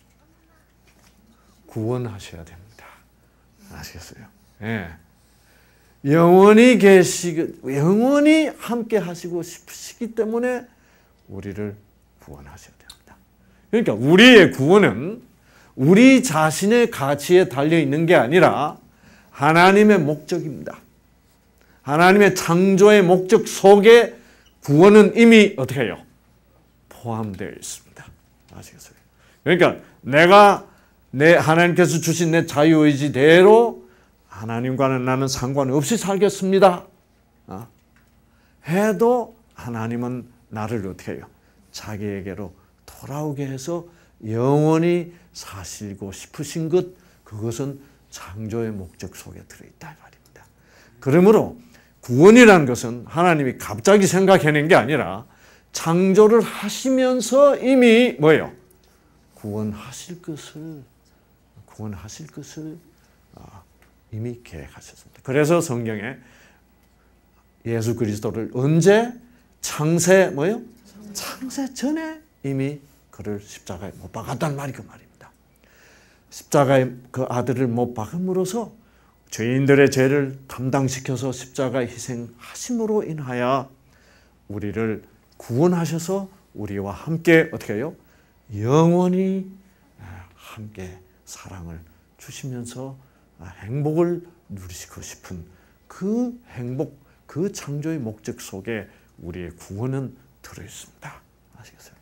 구원하셔야 됩니다. 아시겠어요? 예. 영원히 계시 영원히 함께 하시고 싶으시기 때문에 우리를 구원하셔야 됩니다. 그러니까 우리의 구원은 우리 자신의 가치에 달려 있는 게 아니라 하나님의 목적입니다. 하나님의 창조의 목적 속에 구원은 이미 어떻게 해요? 포함되어 있습니다. 아시겠어요? 그러니까 내가 내 하나님께서 주신 내 자유의지대로 하나님과는 나는 상관없이 살겠습니다. 어? 해도 하나님은 나를 어떻게 해요? 자기에게로 돌아오게 해서 영원히 사시고 싶으신 것, 그것은 창조의 목적 속에 들어있다 이 말입니다. 그러므로 구원이라는 것은 하나님이 갑자기 생각해낸 게 아니라 창조를 하시면서 이미 뭐예요? 구원하실 것을 구원하실 것을 이미 계획하셨습니다. 그래서 성경에 예수 그리스도를 언제? 창세 뭐요? 창세 전에 이미 그를 십자가에 못 박았단 말이 그 말입니다. 십자가에 그 아들을 못 박음으로써 죄인들의 죄를 감당시켜서 십자가에 희생하심으로 인하여 우리를 구원하셔서 우리와 함께 어떻게 해요? 영원히 함께 사랑을 주시면서 행복을 누리시고 싶은 그 행복, 그 창조의 목적 속에 우리의 구원은 들어있습니다. 아시겠어요?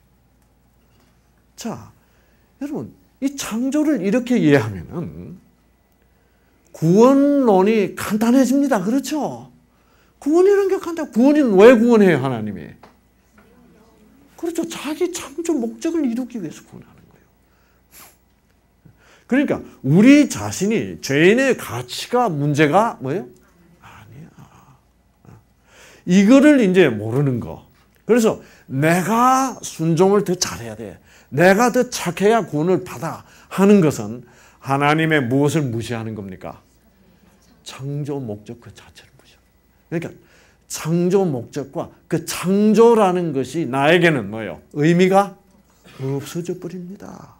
자, 여러분, 이 창조를 이렇게 이해하면은 구원론이 간단해집니다. 그렇죠? 구원이라는 게 간단. 구원은 왜 구원해요, 하나님이? 그렇죠. 자기 창조 목적을 이루기 위해서 구원하는 거예요. 그러니까 우리 자신이 죄인의 가치가 문제가 뭐예요? 아니야. 이거를 이제 모르는 거. 그래서 내가 순종을 더 잘해야 돼. 내가 더 착해야 구원을 받아 하는 것은 하나님의 무엇을 무시하는 겁니까? 창조 목적 그 자체를 무시합니다. 그러니까 창조 목적과 그 창조라는 것이 나에게는 뭐예요? 의미가 없어져 버립니다.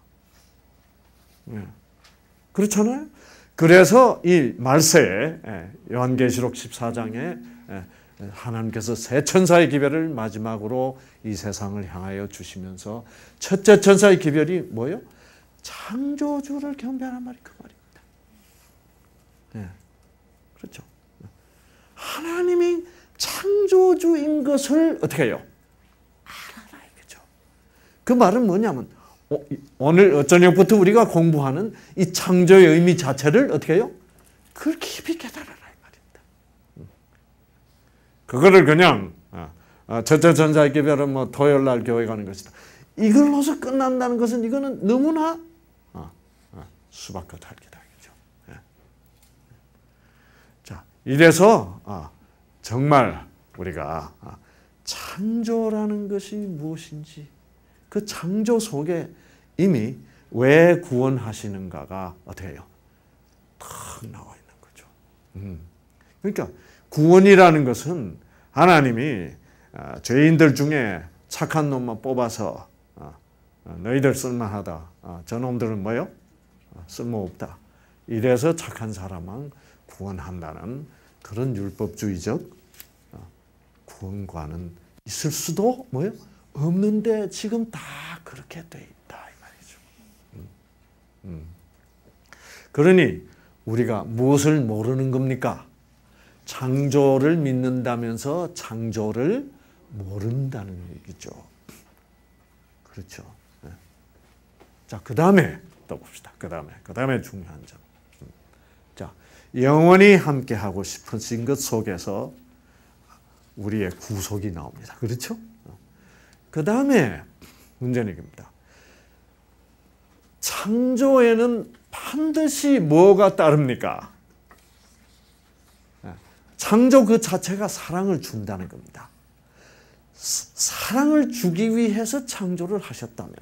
그렇잖아요? 그래서 이 말세에 요한계시록 십사 장에 하나님께서 새 천사의 기별을 마지막으로 이 세상을 향하여 주시면서 첫째 천사의 기별이 뭐예요? 창조주를 경배하는 말이 그 말입니다. 네. 그렇죠. 하나님이 창조주인 것을 어떻게 해요? 알아라 이거죠. 그 말은 뭐냐면 오늘 저녁부터 우리가 공부하는 이 창조의 의미 자체를 어떻게 해요? 그걸 깊이 깨달아라 이 말입니다. 그거를 그냥 첫째 천사의 기별은 뭐 토요일 날 교회 가는 것이다. 이걸로서 끝난다는 것은 이거는 너무나 수박과 달기다. 자, 이래서 정말 우리가 창조라는 것이 무엇인지 그 창조 속에 이미 왜 구원하시는가가 어떻게 해요? 탁 나와 있는 거죠. 음. 그러니까 구원이라는 것은 하나님이 죄인들 중에 착한 놈만 뽑아서 너희들 쓸만하다. 저놈들은 뭐요? 쓸모없다. 이래서 착한 사람만 구원한다는 그런 율법주의적 구원과는 있을 수도 뭐요? 없는데 지금 다 그렇게 돼 있다 이 말이죠. 음, 음. 그러니 우리가 무엇을 모르는 겁니까? 창조를 믿는다면서 창조를 모른다는 얘기죠. 그렇죠. 자, 그 다음에 또 봅시다. 그 다음에 그 다음에 중요한 점. 자, 영원히 함께 하고 싶으신 것 속에서 우리의 구속이 나옵니다. 그렇죠? 그 다음에 문제는 이겁니다. 창조에는 반드시 뭐가 따릅니까? 창조 그 자체가 사랑을 준다는 겁니다. 사랑을 주기 위해서 창조를 하셨다면,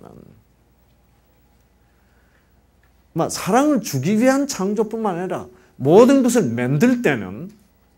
사랑을 주기 위한 창조뿐만 아니라 모든 것을 만들 때는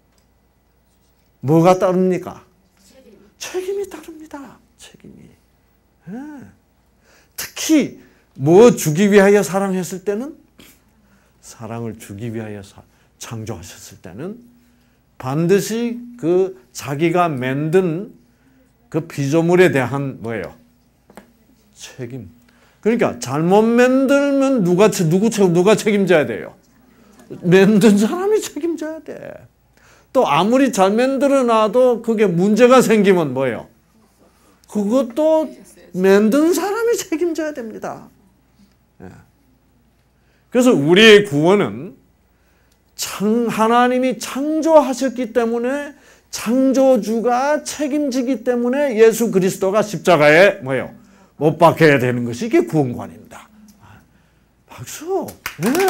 뭐가 따릅니까? 책임. 책임이 따릅니다. 책임이. 예. 특히 뭐 주기 위하여 사랑했을 때는, 사랑을 주기 위하여 창조하셨을 때는 반드시 그 자기가 만든 그 피조물에 대한 뭐예요? 책임. 그러니까 잘못 만들면 누가 누구 누가 책임져야 돼요? 만든 사람이 책임져야 돼. 또 아무리 잘 만들어 놔도 그게 문제가 생기면 뭐예요? 그것도 만든 사람이 책임져야 됩니다. 그래서 우리의 구원은 창, 하나님이 창조하셨기 때문에 창조주가 책임지기 때문에 예수 그리스도가 십자가에 뭐예요? 못 박혀야 되는 것이 이게 구원관입니다. 박수. 네. 네.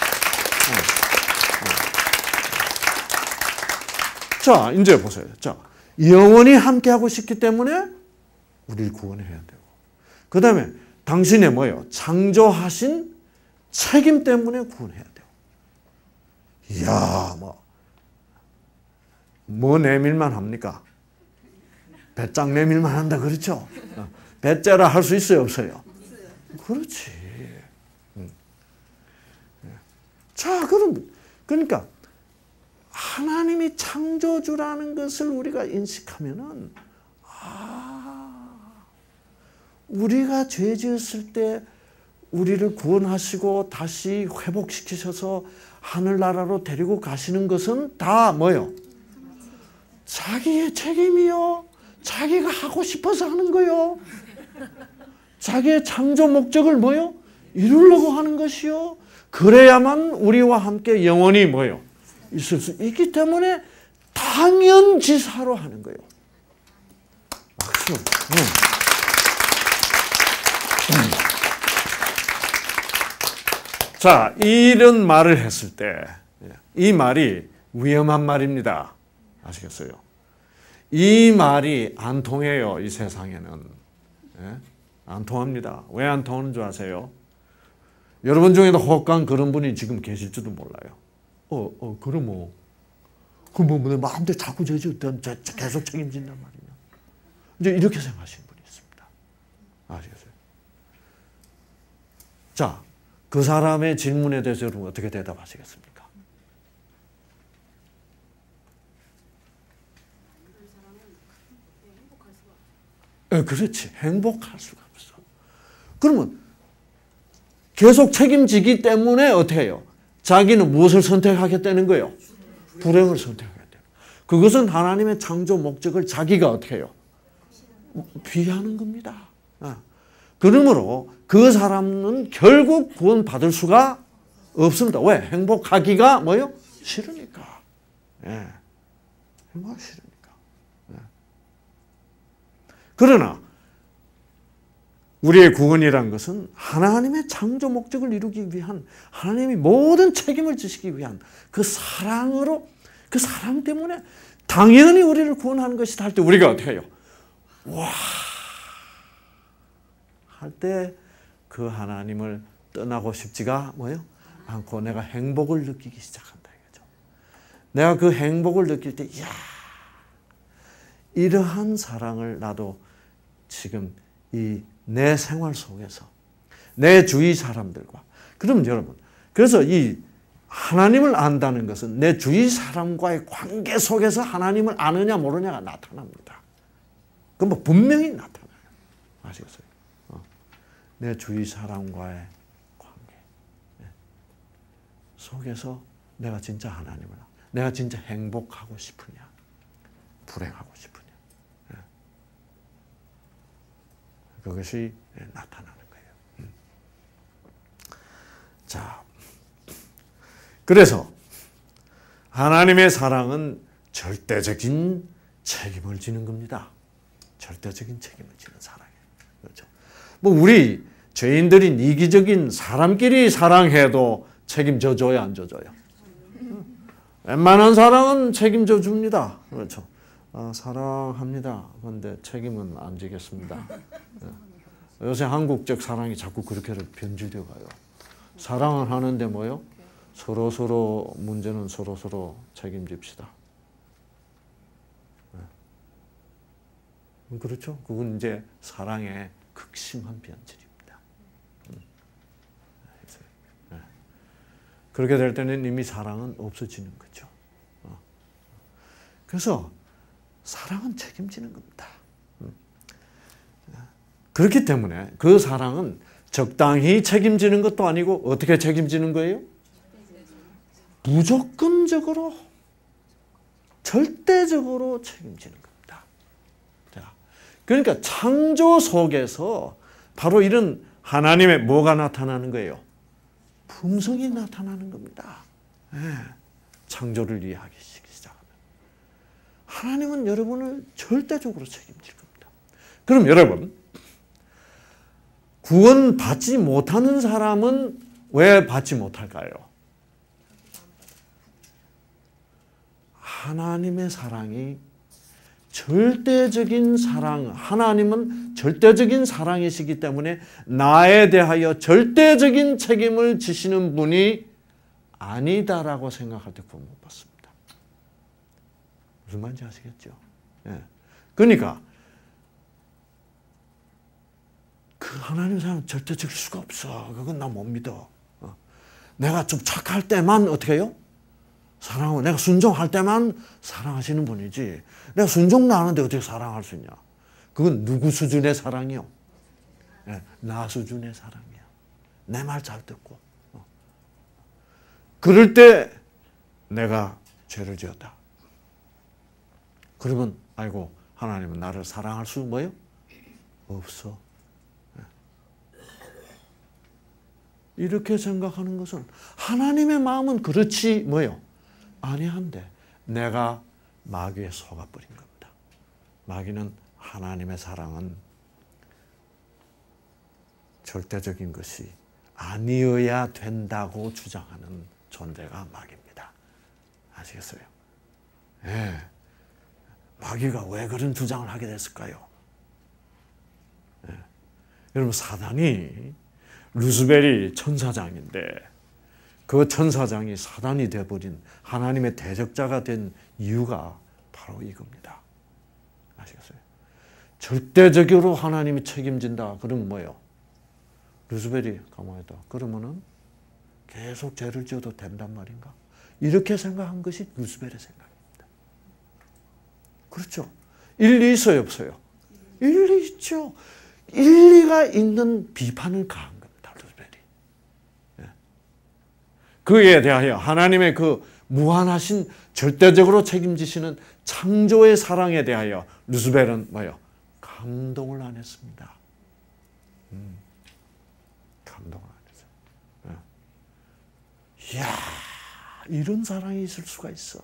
자, 이제 보세요. 자, 영원히 함께하고 싶기 때문에 우리를 구원해야 되고, 그 다음에 당신의 뭐예요? 창조하신 책임 때문에 구원해야 돼요. 이야, 뭐, 뭐 내밀만 합니까? 배짱 내밀만 한다, 그렇죠? 배째라 할 수 있어요, 없어요? 그렇지. 자, 그럼, 그러니까, 하나님이 창조주라는 것을 우리가 인식하면은, 아, 우리가 죄 지었을 때 우리를 구원하시고 다시 회복시키셔서 하늘나라로 데리고 가시는 것은 다 뭐요? 자기의 책임이요. 자기가 하고 싶어서 하는 거요. 자기의 창조 목적을 뭐요? 이루려고 하는 것이요. 그래야만 우리와 함께 영원히 뭐요? 있을 수 있기 때문에 당연지사로 하는 거예요. 박수. 네. 자, 이런 말을 했을 때 이 말이 위험한 말입니다. 아시겠어요? 이 말이 안 통해요. 이 세상에는. 예? 안 통합니다. 왜 안 통하는 줄 아세요? 여러분 중에도 혹간 그런 분이 지금 계실지도 몰라요. 어, 어, 그럼 뭐, 그 뭐, 뭐, 마음대로 자꾸 죄 지었던 계속 책임진단 말이냐. 이제 이렇게 생각하시는 분이 있습니다. 아시겠어요? 자, 그 사람의 질문에 대해서 여러분 어떻게 대답하시겠습니까? 네, 그렇지. 행복할 수가 없어. 그러면 계속 책임지기 때문에 어떻게 해요? 자기는 무엇을 선택하겠다는 거예요? 불행을 선택하겠다. 그것은 하나님의 창조 목적을 자기가 어떻게 해요? 피하는 겁니다. 그러므로 그 사람은 결국 구원받을 수가 없습니다. 왜? 행복하기가 뭐요? 싫으니까. 예. 행복하기 싫으니까. 예. 그러나 우리의 구원이란 것은 하나님의 창조 목적을 이루기 위한, 하나님이 모든 책임을 지시기 위한 그 사랑으로, 그 사랑 때문에 당연히 우리를 구원하는 것이다 할 때 우리가 어떻게 해요? 와! 할 때 그 하나님을 떠나고 싶지가 뭐예요? 않고 내가 행복을 느끼기 시작한다 이거죠. 내가 그 행복을 느낄 때, 이야, 이러한 사랑을 나도 지금 이 내 생활 속에서 내 주위 사람들과, 그럼 여러분, 그래서 이 하나님을 안다는 것은 내 주위 사람과의 관계 속에서 하나님을 아느냐 모르냐가 나타납니다. 그건 뭐 분명히 나타나요. 아시겠어요? 어. 내 주위 사람과의 관계 속에서 내가 진짜 하나님을, 내가 진짜 행복하고 싶으냐, 불행하고 싶으냐. 그것이 나타나는 거예요. 자, 그래서 하나님의 사랑은 절대적인 책임을 지는 겁니다. 절대적인 책임을 지는 사랑이에요. 그렇죠? 뭐 우리 죄인들인 이기적인 사람끼리 사랑해도 책임져 줘야 안 져줘요. 웬만한 사랑은 책임져 줍니다. 그렇죠? 아, 사랑합니다. 그런데 책임은 안 지겠습니다. 요새 한국적 사랑이 자꾸 그렇게 변질되어 가요. 사랑을 하는데 뭐요? 서로 서로 문제는 서로 서로 책임집시다. 그렇죠? 그건 이제 사랑의 극심한 변질입니다. 그렇게 될 때는 이미 사랑은 없어지는 거죠. 그래서 사랑은 책임지는 겁니다. 그렇기 때문에 그 사랑은 적당히 책임지는 것도 아니고 어떻게 책임지는 거예요? 무조건적으로, 절대적으로 책임지는 겁니다. 자, 그러니까 창조 속에서 바로 이런 하나님의 뭐가 나타나는 거예요? 품성이 나타나는 겁니다. 네. 창조를 이해하기 시작하면. 하나님은 여러분을 절대적으로 책임질 겁니다. 그럼 여러분, 구원 받지 못하는 사람은 왜 받지 못할까요? 하나님의 사랑이 절대적인 사랑, 하나님은 절대적인 사랑이시기 때문에 나에 대하여 절대적인 책임을 지시는 분이 아니다라고 생각할 때 구원 못 받습니다. 무슨 말인지 아시겠죠? 예. 그러니까 그 하나님 사랑 절대적일 수가 없어. 그건 나 못 믿어. 어. 내가 좀 착할 때만 어떻게 해요? 사랑하고 내가 순종할 때만 사랑하시는 분이지. 내가 순종도 안 하는데 어떻게 사랑할 수 있냐? 그건 누구 수준의 사랑이요? 네, 나 수준의 사랑이야. 내 말 잘 듣고. 어. 그럴 때 내가 죄를 지었다. 그러면 아이고 하나님은 나를 사랑할 수 뭐요? 없어. 네. 이렇게 생각하는 것은 하나님의 마음은 그렇지 뭐요? 아니한데 내가 마귀에 속아버린 겁니다. 마귀는 하나님의 사랑은 절대적인 것이 아니어야 된다고 주장하는 존재가 마귀입니다. 아시겠어요? 예. 마귀가 왜 그런 주장을 하게 됐을까요? 예. 여러분 사단이 루스벨이 천사장인데 그 천사장이 사단이 되어버린 하나님의 대적자가 된 이유가 바로 이겁니다. 아시겠어요? 절대적으로 하나님이 책임진다. 그러면 뭐예요? 루스벨이 가만히 있다. 그러면은 계속 죄를 지어도 된단 말인가? 이렇게 생각한 것이 루스벨의 생각입니다. 그렇죠? 일리 있어요, 없어요? 일리 있죠. 일리가 있는 비판을 가한 그에 대하여 하나님의 그 무한하신 절대적으로 책임지시는 창조의 사랑에 대하여 루스벨은 뭐요? 감동을 안 했습니다. 음, 감동을 안 했어요. 이야, 이런 사랑이 있을 수가 있어.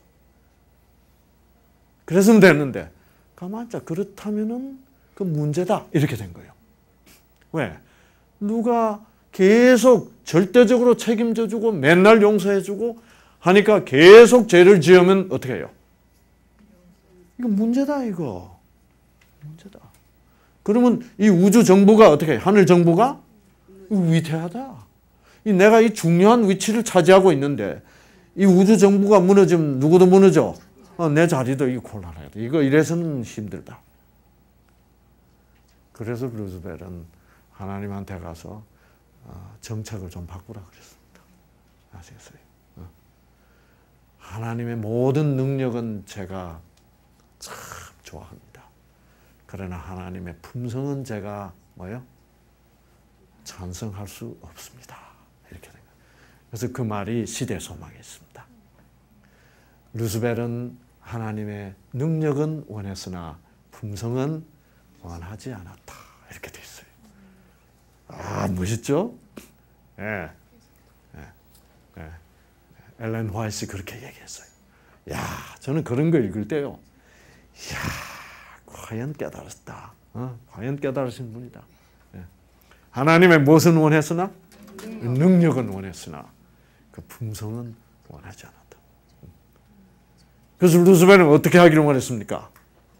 그랬으면 됐는데, 가만히 있자. 그렇다면은 그 문제다. 이렇게 된 거예요. 왜? 누가 계속 절대적으로 책임져주고 맨날 용서해주고 하니까 계속 죄를 지으면 어떻게 해요? 이거 문제다 이거. 문제다. 그러면 이 우주 정부가 어떻게 해요? 하늘 정부가 위태하다. 이 내가 이 중요한 위치를 차지하고 있는데 이 우주 정부가 무너지면 누구도 무너져. 어, 내 자리도 이거 곤란해야 돼. 이거 이래서는 힘들다. 그래서 루스벨은 하나님한테 가서 어, 정책을 좀 바꾸라 그랬습니다. 아시겠어요? 어. 하나님의 모든 능력은 제가 참 좋아합니다. 그러나 하나님의 품성은 제가 뭐요? 찬성할 수 없습니다. 이렇게 된 거예요. 그래서 그 말이 시대 소망에 있습니다. 루스벨은 하나님의 능력은 원했으나 품성은 원하지 않았다. 이렇게 돼 있어요. 아, 멋있죠? 예. 예. 엘렌 화이트 그렇게 얘기했어요. 야, 저는 그런 거 읽을 때요. 이야, 과연 깨달았다. 어? 과연 깨달으신 분이다. 예. 하나님의 무엇은 원했으나? 능력. 능력은 원했으나 그 품성은 원하지 않았다. 그래서 루스벨은 어떻게 하기를 원했습니까?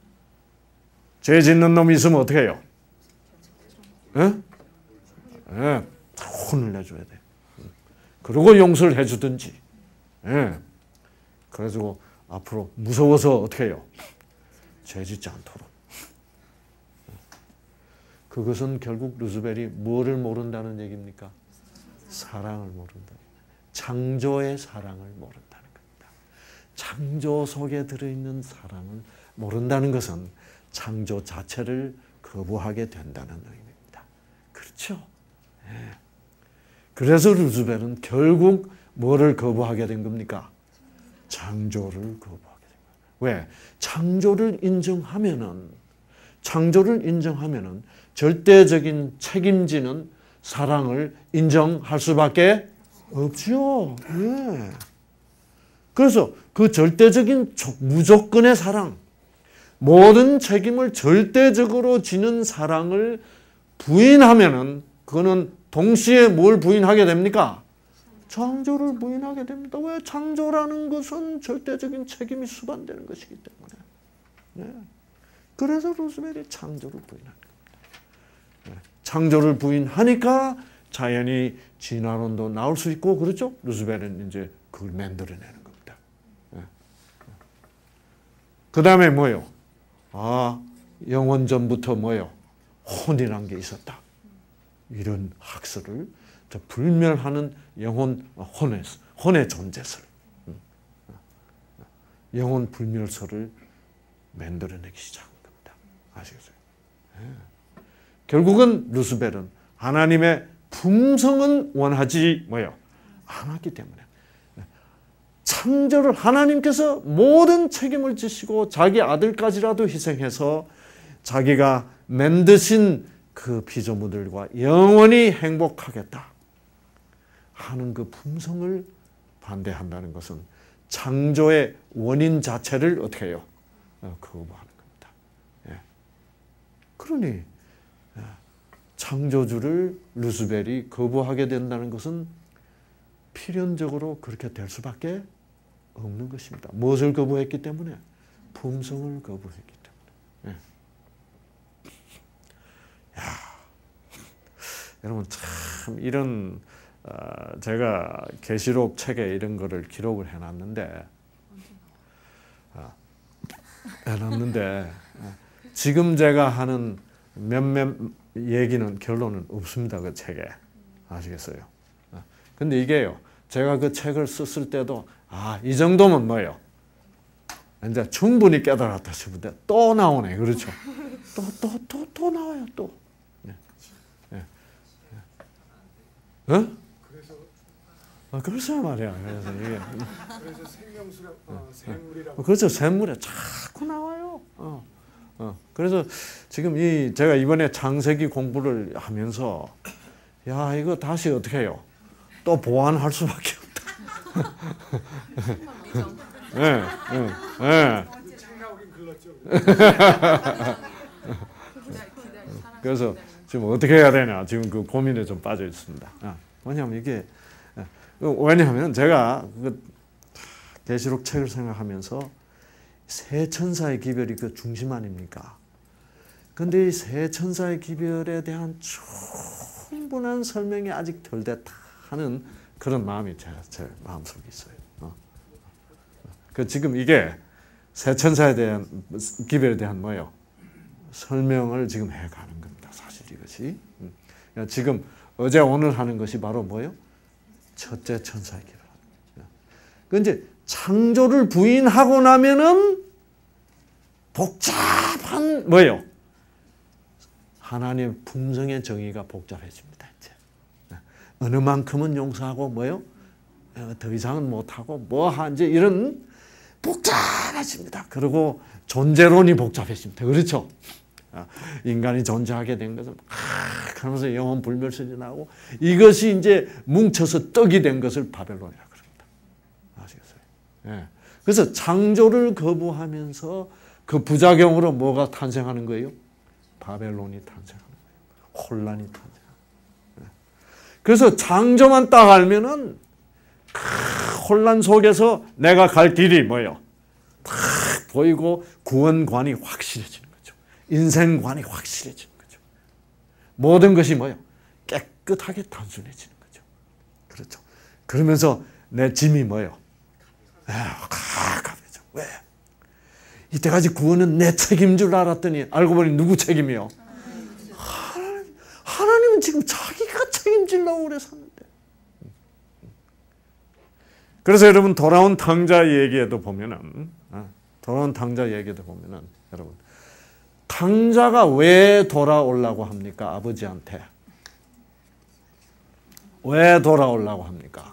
죄 짓는 놈이 있으면 어떻게 해요? 예? 예, 혼을 내줘야 돼. 그리고 용서를 해주든지. 예. 그래가지고 앞으로 무서워서 어떻게 해요? 죄 짓지 않도록. 그것은 결국 루스벨이 뭐를 모른다는 얘기입니까? 사랑을 모른다. 창조의 사랑을 모른다는 겁니다. 창조 속에 들어있는 사랑을 모른다는 것은 창조 자체를 거부하게 된다는 의미입니다. 그렇죠? 예. 그래서 루스벨은 결국 뭐를 거부하게 된 겁니까? 창조를 거부하게 된 거예요. 왜? 창조를 인정하면은 창조를 인정하면은 절대적인 책임지는 사랑을 인정할 수밖에 없죠. 예. 그래서 그 절대적인 무조건의 사랑, 모든 책임을 절대적으로 지는 사랑을 부인하면은 그거는 동시에 뭘 부인하게 됩니까? 창조를 부인하게 됩니다. 왜? 창조라는 것은 절대적인 책임이 수반되는 것이기 때문에. 네. 그래서 루스벨이 창조를 부인한 겁니다. 네. 창조를 부인하니까 자연히 진화론도 나올 수 있고, 그렇죠? 루스벨은 이제 그걸 만들어내는 겁니다. 네. 그 다음에 뭐예요? 아, 영원 전부터 뭐예요? 혼이란 게 있었다. 이런 학설을 불멸하는 영혼 혼의, 혼의 존재설, 영혼 불멸설을 만들어내기 시작한 겁니다. 아시겠어요? 네. 결국은 루스벨은 하나님의 품성은 원하지 뭐요? 않았기 때문에 창조를 하나님께서 모든 책임을 지시고 자기 아들까지라도 희생해서 자기가 만드신 그 피조물들과 영원히 행복하겠다 하는 그 품성을 반대한다는 것은 창조의 원인 자체를 어떻게 해요? 거부하는 겁니다. 예. 그러니 창조주를 루스벨이 거부하게 된다는 것은 필연적으로 그렇게 될 수밖에 없는 것입니다. 무엇을 거부했기 때문에? 품성을 거부했기 때문에. 예. 야, 여러분 참 이런 어, 제가 계시록 책에 이런 거를 기록을 해놨는데 어, 해놨는데 어, 지금 제가 하는 몇몇 얘기는 결론은 없습니다. 그 책에. 아시겠어요? 어, 근데 이게요. 제가 그 책을 썼을 때도 아, 이 정도면 뭐예요? 이제 충분히 깨달았다 싶은데 또 나오네. 그렇죠? 또, 또, 또, 또 나와요. 또. 네. 네. 네. 어? 그래서 아, 글쎄 말이야. 그래서 이게 그래서 생명수라 어, 생물이라고. 그렇죠. 샘물에 자꾸 나와요. 어. 어. 그래서 지금 이 제가 이번에 창세기 공부를 하면서 야, 이거 다시 어떻게 해요? 또 보완할 수밖에 없다. 예, 예, 예. 책 나오긴 글렀죠. 그래서 지금 어떻게 해야 되냐 지금 그 고민에 좀 빠져 있습니다. 아, 왜냐하면 이게 왜냐하면 제가 그 계시록 책을 생각하면서 세 천사의 기별이 그 중심 아닙니까? 근데 이 세 천사의 기별에 대한 충분한 설명이 아직 덜 됐다 하는 그런 마음이 제, 제 마음속에 있어요. 어. 그 지금 이게 세 천사에 대한 기별에 대한 뭐예요? 설명을 지금 해가는 겁니다. 사실 이것이 지금 어제 오늘 하는 것이 바로 뭐예요? 첫째 천사의 기별. 그 이제 창조를 부인하고 나면은 복잡한 뭐예요? 하나님의 품성의 정의가 복잡해집니다. 이제 어느 만큼은 용서하고 뭐요? 더 이상은 못하고 뭐 이제 이런 복잡해집니다. 그리고 존재론이 복잡해집니다. 그렇죠? 인간이 존재하게 된 것은 그러면서 영혼 불멸설이 나오고 이것이 이제 뭉쳐서 떡이 된 것을 바벨론이라고 그래요. 예. 그래서 창조를 거부하면서 그 부작용으로 뭐가 탄생하는 거예요? 바벨론이 탄생하는 거예요. 혼란이 탄생하는 거예요. 그래서 창조만 딱 알면은 그 혼란 속에서 내가 갈 길이 뭐예요? 딱 보이고 구원관이 확실해지는 거죠. 인생관이 확실해지는 거죠. 모든 것이 뭐예요? 깨끗하게 단순해지는 거죠. 그렇죠. 그러면서 내 짐이 뭐예요? 가벼워져. 왜? 이때까지 구원은 내 책임인 줄 알았더니 알고 보니 누구 책임이요? 하나님, 하나님은 지금 자기가 책임지려고 그래 샀는데. 그래서 여러분 돌아온 탕자 얘기에도 보면은 돌아온 탕자 얘기에도 보면은 여러분 탕자가 왜 돌아오려고 합니까? 아버지한테 왜 돌아오려고 합니까?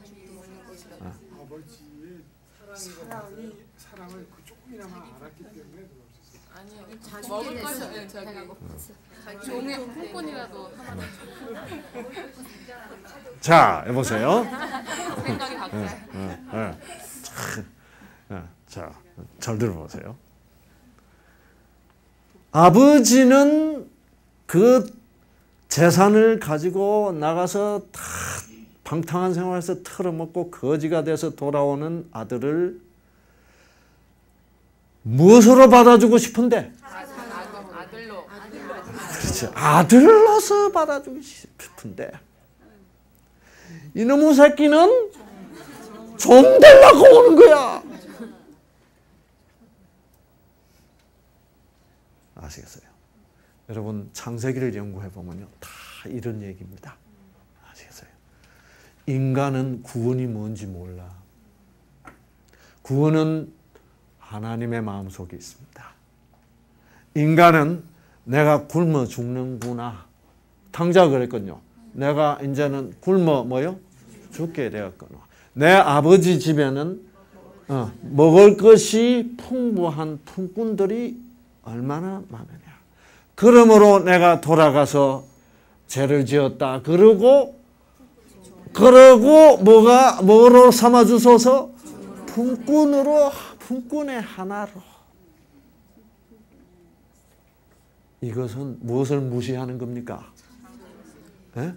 아버지의 사랑이 사랑을 그 조금이나마 알았기 때문에 아니요. 먹을 것이 네, 저기 종의 풍권이라도 하나 자, 해보세요. 생각이 바뀌어요. 네, 네. 자, 자, 잘 들어보세요. 아버지는 그 재산을 가지고 나가서 다 방탕한 생활에서 털어먹고 거지가 돼서 돌아오는 아들을 무엇으로 받아주고 싶은데? 아들로. 그렇지. 아들로서 받아주고 싶은데 이놈의 새끼는 좀 되려고 오는 거야. 아시겠어요? 여러분 창세기를 연구해 보면요 다 이런 얘기입니다. 아시겠어요? 인간은 구원이 뭔지 몰라. 구원은 하나님의 마음속에 있습니다. 인간은 내가 굶어 죽는구나. 탕자가 그랬거든요. 내가 이제는 굶어 뭐요? 죽게 되었거나. 내 아버지 집에는 어, 먹을 것이 풍부한 품꾼들이 얼마나 많으냐. 그러므로 내가 돌아가서 죄를 지었다. 그러고 그러고 뭐가 뭐로 삼아 주소서? 품꾼으로 품꾼의 하나로. 이것은 무엇을 무시하는 겁니까? 네?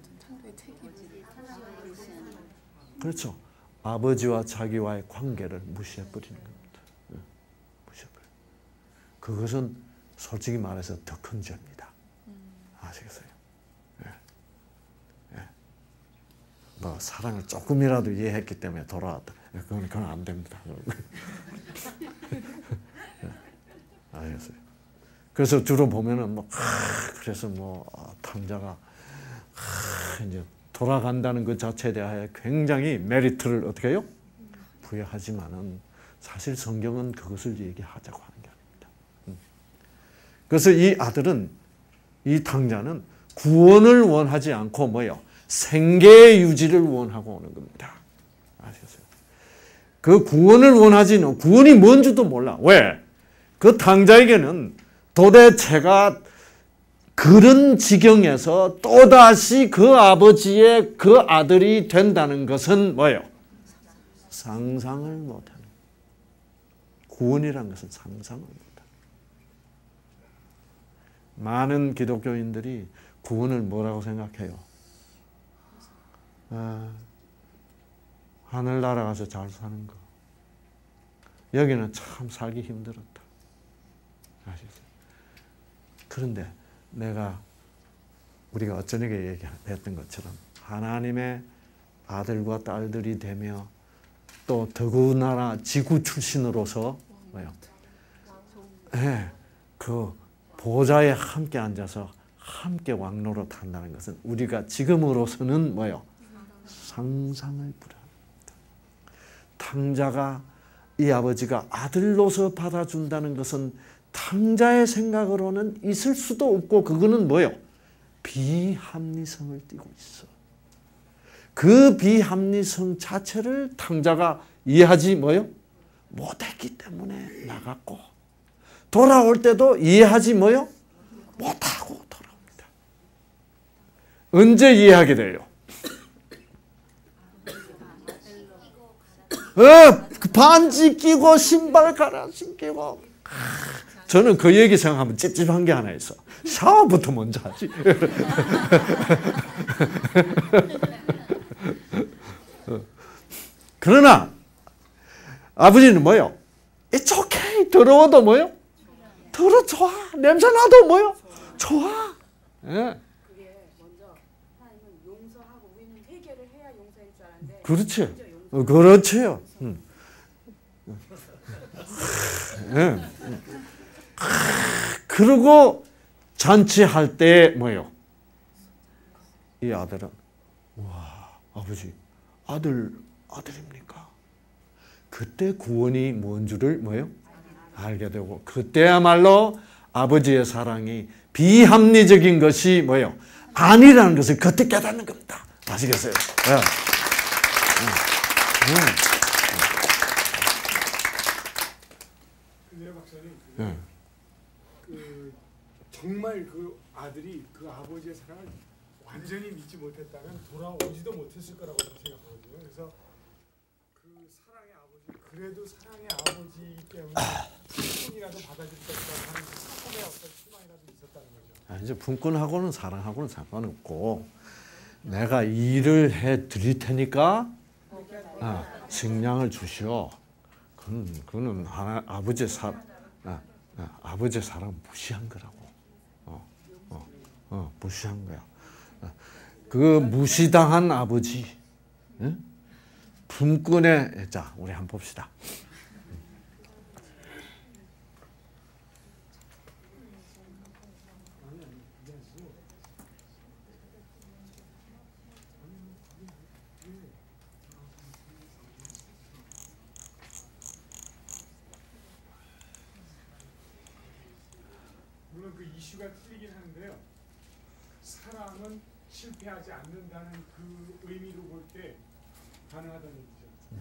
그렇죠. 아버지와 자기와의 관계를 무시해버리는 겁니다. 네. 무시해버려. 그것은 솔직히 말해서 더 큰 죄입니다. 아시겠어요? 네. 네. 뭐 사랑을 조금이라도 이해했기 때문에 돌아왔다. 그건, 그건 안 됩니다. 네. 아시겠어요? 그래서 주로 보면은 뭐 아, 그래서 뭐 탕자가 아, 이제 돌아간다는 그 자체에 대하여 굉장히 메리트를 어떻게 해요? 부여하지만은 사실 성경은 그것을 얘기하자고 하는 게 아닙니다. 그래서 이 아들은 이 탕자는 구원을 원하지 않고 뭐요? 생계 유지를 원하고 오는 겁니다. 아시겠어요? 그 구원을 원하지는 구원이 뭔지도 몰라. 왜? 그 탕자에게는 도대체가 그런 지경에서 또다시 그 아버지의 그 아들이 된다는 것은 뭐예요? 상상을 못하는. 구원이라는 것은 상상을 못하는. 많은 기독교인들이 구원을 뭐라고 생각해요? 아, 하늘나라 가서 잘 사는 거. 여기는 참 살기 힘들었다. 아시겠어요? 그런데 내가 우리가 어쩌니까 얘기했던 것처럼 하나님의 아들과 딸들이 되며 또 더구나 지구 출신으로서 뭐요? 네, 그 보좌에 함께 앉아서 함께 왕노로 탄다는 것은 우리가 지금으로서는 뭐요? 상상을 불허합니다. 탕자가 이 아버지가 아들로서 받아준다는 것은 탕자의 생각으로는 있을 수도 없고 그거는 뭐예요? 비합리성을 띠고 있어. 그 비합리성 자체를 탕자가 이해하지 뭐예요? 못했기 때문에 나갔고 돌아올 때도 이해하지 뭐예요? 못하고 돌아옵니다. 언제 이해하게 돼요? 어, 반지 끼고 신발 갈아 신기고. 저는 그 얘기 생각하면 찝찝한 게 하나 있어. 샤워부터 먼저 하지. 그러나 아버지는 뭐요? It's okay. 더러워도 뭐요? 더러 좋아. 냄새 나도 뭐요? 좋아. 예. 그게 먼저 하나님은 용서하고 우리는 회개를 해야 용서할 줄 알았는데 그렇지. 먼저 용서. 어, 그렇지요. 음. 예. 그리고 잔치할 때 뭐요? 이 아들은 와 아버지 아들 아들입니까? 그때 구원이 뭔 줄을 뭐요? 알게 되고 그때야말로 아버지의 사랑이 비합리적인 것이 뭐요? 아니라는 것을 그때 깨닫는 겁니다. 아시겠어요? 네. 네. 근데 박사님 그, 네. 그 정말 그 아들이 그 아버지의 사랑을 완전히 믿지 못했다면 돌아오지도 못했을 거라고 생각하거든요. 그래서 그 사랑의 아버지 그래도 사랑의 아버지이기 때문에 품꾼이라도 받아줄 것이라고 하는 사람의 어떤 희망이라도 있었다는 거죠. 아, 이제 품꾼하고는 사랑하고는 상관없고 내가 일을 해 드릴 테니까 아, 식량을 주시오. 그건 그거는 하나, 아버지의 사 아, 아, 아버지의 사랑 무시한 거라고. 어, 어, 어, 무시한 거야. 어, 그 무시당한 아버지, 응? 품꾼의 자 우리 한번 봅시다. 물론 그 이슈가 틀리긴 하는데요. 사랑은 실패하지 않는다는 그 의미로 볼 때 가능하다는 얘기죠.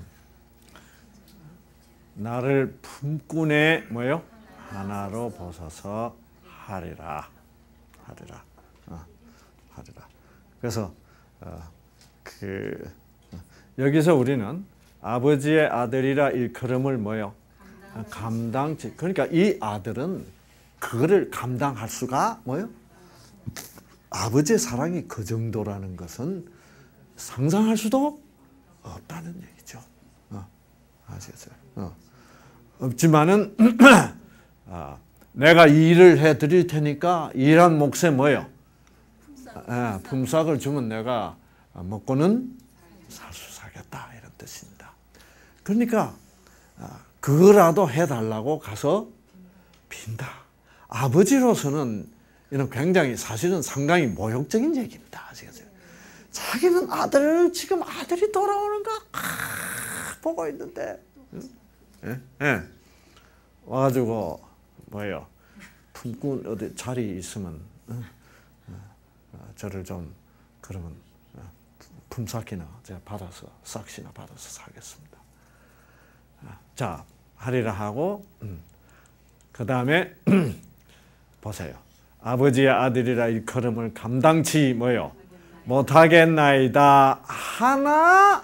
나를 품꾼의 뭐요? 하나로 보소서 하리라, 하리라, 어, 하리라. 그래서 어, 그 어, 여기서 우리는 아버지의 아들이라 일컬음을 뭐요? 감당치. 그러니까 이 아들은 그거를 감당할 수가 뭐요? 아버지의 사랑이 그 정도라는 것은 상상할 수도 없다는 얘기죠. 어, 아시겠어요? 어. 없지만은 아, 내가 일을 해드릴 테니까 일한 몫에 뭐요? 아, 품삯을 주면 내가 먹고는 살 수 살겠다 이런 뜻입니다. 그러니까 아, 그거라도 해달라고 가서 빈다. 아버지로서는 이는 굉장히 사실은 상당히 모욕적인 얘기입니다. 아시겠어요? 자기는 아들 지금 아들이 돌아오는 거 아, 보고 있는데, 예? 예. 와가지고 뭐예요? 품꾼 어디 자리 있으면 어? 어, 저를 좀 그러면 어, 품삯이나 제가 받아서 싹시나 받아서 사겠습니다. 아, 자 하리라 하고 음. 그 다음에 보세요. 아버지의 아들이라 일컬음을 감당치 뭐요? 못하겠나이다 하나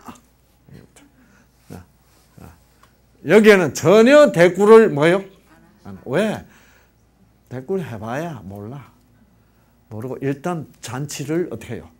여기에는 전혀 대꾸를 뭐요? 왜? 대꾸를 해봐야 몰라. 모르고 일단 잔치를 어떻게 해요?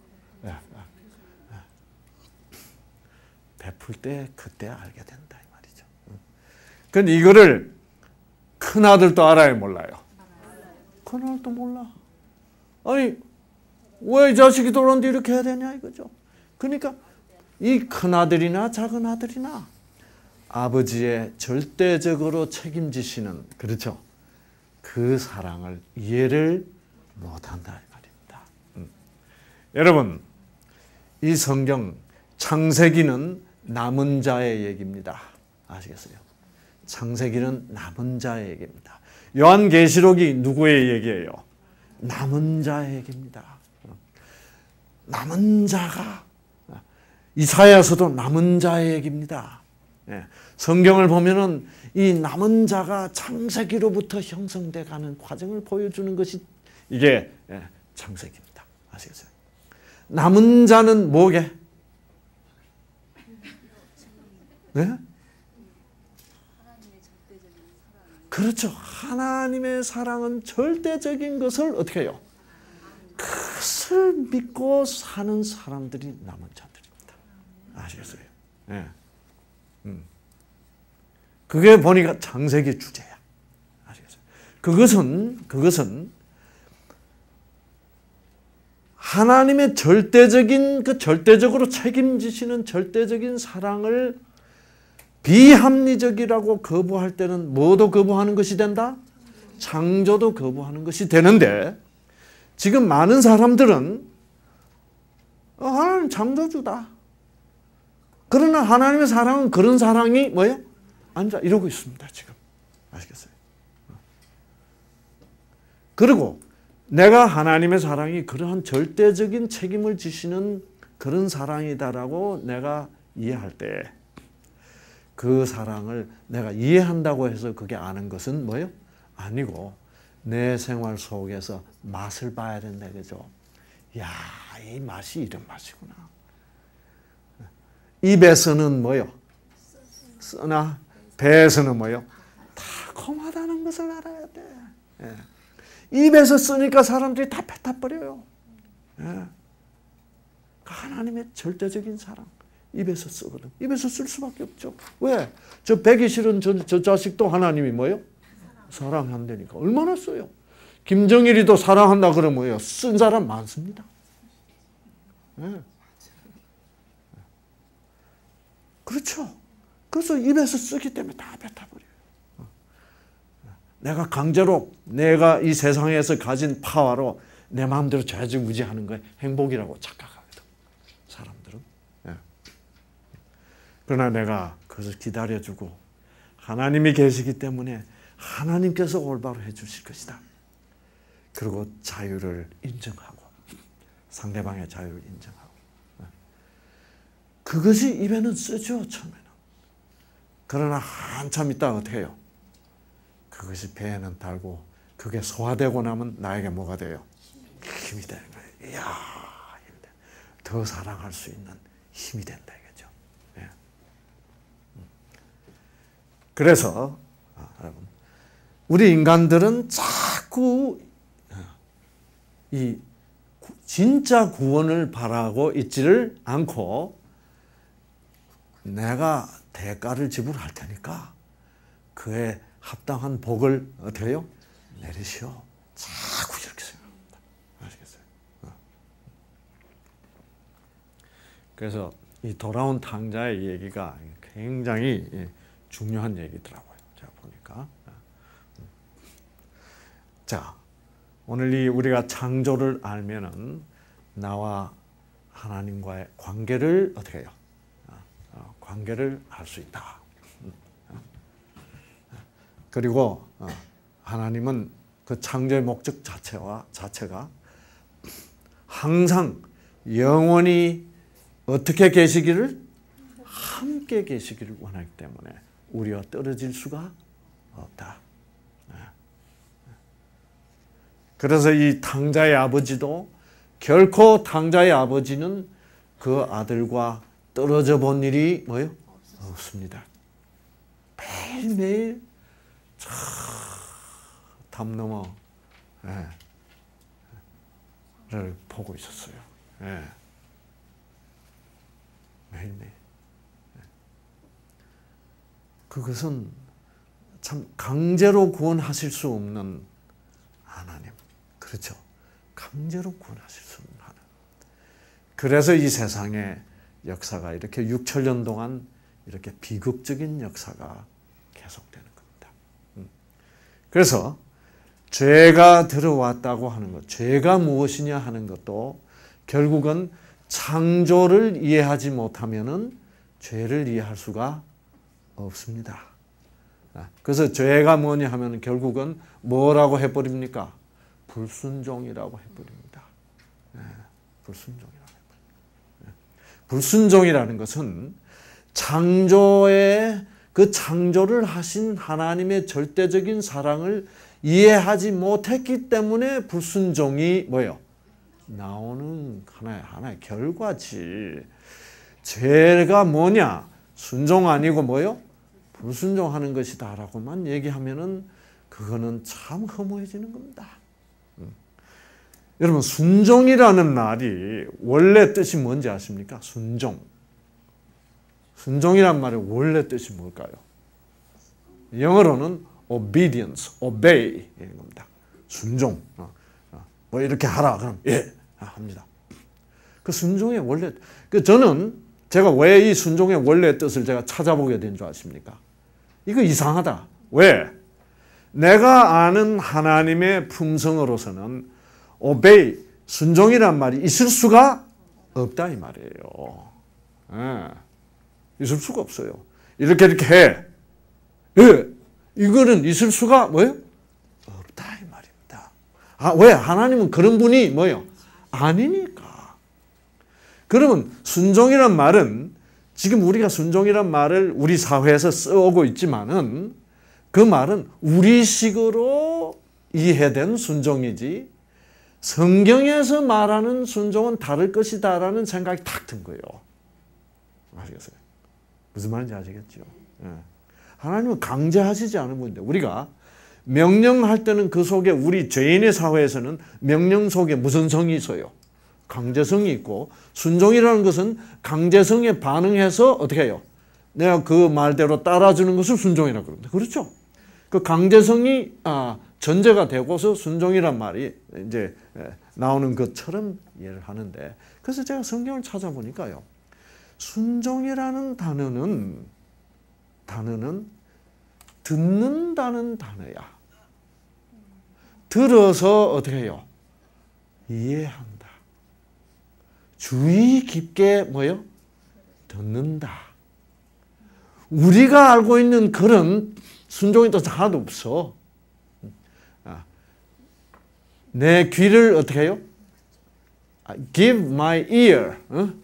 베풀 때 그때 알게 된다 이 말이죠. 근데 이거를 큰 아들도 알아요, 몰라요? 큰 아들도 몰라. 아니 왜 이 자식이 돌아오는데 이렇게 해야 되냐 이거죠. 그러니까 이 큰 아들이나 작은 아들이나 아버지의 절대적으로 책임지시는 그렇죠. 그 사랑을 이해를 못한다 이 말입니다. 음. 여러분 이 성경 창세기는 남은 자의 얘기입니다. 아시겠어요? 창세기는 남은 자의 얘기입니다. 요한계시록이 누구의 얘기예요? 남은 자의 얘기입니다. 남은 자가 이사야서도 남은 자의 얘기입니다. 성경을 보면은 이 남은 자가 창세기로부터 형성돼 가는 과정을 보여주는 것이 이게 창세기입니다. 아시겠어요? 남은 자는 뭐게? 네? 그렇죠. 하나님의 사랑은 절대적인 것을 어떻게 해요? 그것을 믿고 사는 사람들이 남은 자들입니다. 아시겠어요? 예. 음. 그게 보니까 창세기 주제야. 아시겠어요? 그것은 그것은 하나님의 절대적인 그 절대적으로 책임지시는 절대적인 사랑을 비합리적이라고 거부할 때는 뭐도 거부하는 것이 된다? 창조도 거부하는 것이 되는데 지금 많은 사람들은 어, 하나님 창조주다. 그러나 하나님의 사랑은 그런 사랑이 뭐예요? 아니다. 이러고 있습니다. 지금. 아시겠어요? 그리고 내가 하나님의 사랑이 그러한 절대적인 책임을 지시는 그런 사랑이다라고 내가 이해할 때 그 사랑을 내가 이해한다고 해서 그게 아는 것은 뭐예요? 아니고 내 생활 속에서 맛을 봐야 된다 그죠? 야, 이 맛이 이런 맛이구나. 입에서는 뭐요? 쓰나 배에서는 뭐요? 달콤하다는 것을 알아야 돼. 예. 입에서 쓰니까 사람들이 다 뱉어버려요. 예. 하나님의 절대적인 사랑. 입에서 쓰거든. 입에서 쓸 수밖에 없죠. 왜? 저 배기 싫은 저, 저 자식도 하나님이 뭐예요? 사랑한다니까. 얼마나 써요? 김정일이도 사랑한다 그러면 뭐예요? 쓴 사람 많습니다. 예. 그렇죠. 그래서 입에서 쓰기 때문에 다 뱉어버려요. 내가 강제로 내가 이 세상에서 가진 파워로 내 마음대로 좌지우지하는 거에 행복이라고 착각하거든. 사람들은. 예. 그러나 내가 그것을 기다려주고 하나님이 계시기 때문에 하나님께서 올바로 해주실 것이다. 그리고 자유를 인정하고 상대방의 자유를 인정하고 그것이 입에는 쓰죠. 처음에는. 그러나 한참 있다가 어떻게 해요? 그것이 배에는 달고 그게 소화되고 나면 나에게 뭐가 돼요? 힘이 되는 거예요. 이야, 힘이 돼. 더 사랑할 수 있는 힘이 된다 이거죠. 예. 그래서 아, 여러분, 우리 인간들은 자꾸 이 진짜 구원을 바라고 있지를 않고 내가 대가를 지불할 테니까 그에 합당한 복을 어떻게 해요? 내리시오. 자꾸 이렇게 생각합니다. 아시겠어요? 그래서 이 돌아온 탕자의 얘기가 굉장히 중요한 얘기더라고요. 제가 보니까. 자, 오늘 이 우리가 창조를 알면은 나와 하나님과의 관계를 어떻게 해요? 관계를 할 수 있다. 그리고 하나님은 그 창조의 목적 자체와 자체가 항상 영원히 어떻게 계시기를 함께 계시기를 원하기 때문에 우리와 떨어질 수가 없다. 그래서 이 탕자의 아버지도 결코 탕자의 아버지는 그 아들과 떨어져 본 일이 뭐예요? 없습니다. 매일매일 담 넘어 예, 를 보고 있었어요. 예. 매일매일. 그것은 참 강제로 구원하실 수 없는 하나님. 그렇죠. 강제로 구원하실 수 없는 하나님. 그래서 이 세상에 역사가 이렇게 육천 년 동안 이렇게 비극적인 역사가 계속되는 겁니다. 그래서 죄가 들어왔다고 하는 것, 죄가 무엇이냐 하는 것도 결국은 창조를 이해하지 못하면은 죄를 이해할 수가 없습니다. 그래서 죄가 뭐냐 하면 결국은 뭐라고 해버립니까? 불순종이라고 해버립니다. 불순종이라고. 불순종이라는 것은 창조의 그 창조를 하신 하나님의 절대적인 사랑을 이해하지 못했기 때문에 불순종이 뭐예요? 나오는 하나의, 하나의 결과지. 죄가 뭐냐? 순종 아니고 뭐예요? 불순종하는 것이다 라고만 얘기하면은 그거는 참 허무해지는 겁니다. 음. 여러분 순종이라는 말이 원래 뜻이 뭔지 아십니까? 순종. 순종이란 말의 원래 뜻이 뭘까요? 영어로는 obedience, obey 이런 겁니다. 순종. 어, 어, 뭐 이렇게 하라 그럼 예 합니다. 그 순종의 원래 그 저는 제가 왜 이 순종의 원래 뜻을 제가 찾아보게 된 줄 아십니까? 이거 이상하다. 왜? 내가 아는 하나님의 품성으로서는 obey, 순종이란 말이 있을 수가 없다 이 말이에요. 예, 있을 수가 없어요. 이렇게 이렇게 해. 예, 이거는 있을 수가 뭐예요? 없다 이 말입니다. 아, 왜? 하나님은 그런 분이 뭐예요? 아니니까. 그러면 순종이란 말은 지금 우리가 순종이란 말을 우리 사회에서 써오고 있지만은 그 말은 우리식으로 이해된 순종이지 성경에서 말하는 순종은 다를 것이다라는 생각이 탁 든 거예요. 아시겠어요? 무슨 말인지 아시겠죠? 예. 하나님은 강제하시지 않은 분인데 우리가 명령할 때는 그 속에 우리 죄인의 사회에서는 명령 속에 무슨 성이 있어요? 강제성이 있고 순종이라는 것은 강제성에 반응해서 어떻게 해요? 내가 그 말대로 따라주는 것을 순종이라고 그럽니다. 그렇죠? 그 강제성이 아, 전제가 되고서 순종이란 말이 이제 나오는 것처럼 이해를 하는데 그래서 제가 성경을 찾아보니까요. 순종이라는 단어는 단어는 듣는다는 단어야. 들어서 어떻게 해요? 이해한다. 주의 깊게 뭐요? 듣는다. 우리가 알고 있는 그런 순종이 또 하나도 없어. 내 귀를 어떻게 해요? Give my ear. 어?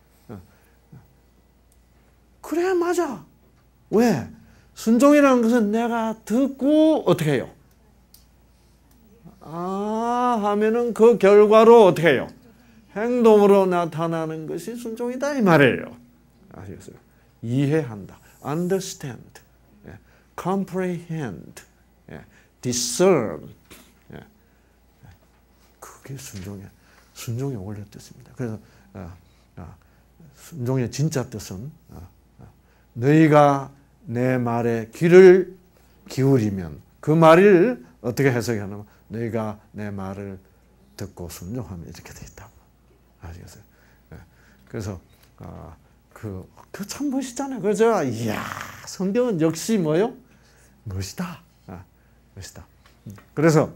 그래 맞아. 왜? 순종이라는 것은 내가 듣고 어떻게 해요? 아 하면은 그 결과로 어떻게 해요? 행동으로 나타나는 것이 순종이다 이 말이에요. 아시겠어요? 이해한다. Understand. Comprehend. Discern. 그게 순종의 순종의 원래 뜻입니다. 그래서 순종의 진짜 뜻은 너희가 내 말에 귀를 기울이면 그 말을 어떻게 해석하냐면 너희가 내 말을 듣고 순종하면 이렇게 돼 있다고. 아시겠어요? 그래서 그 그 참 멋있잖아요. 그래서 이야 성경은 역시 뭐요? 멋있다. 멋있다. 그래서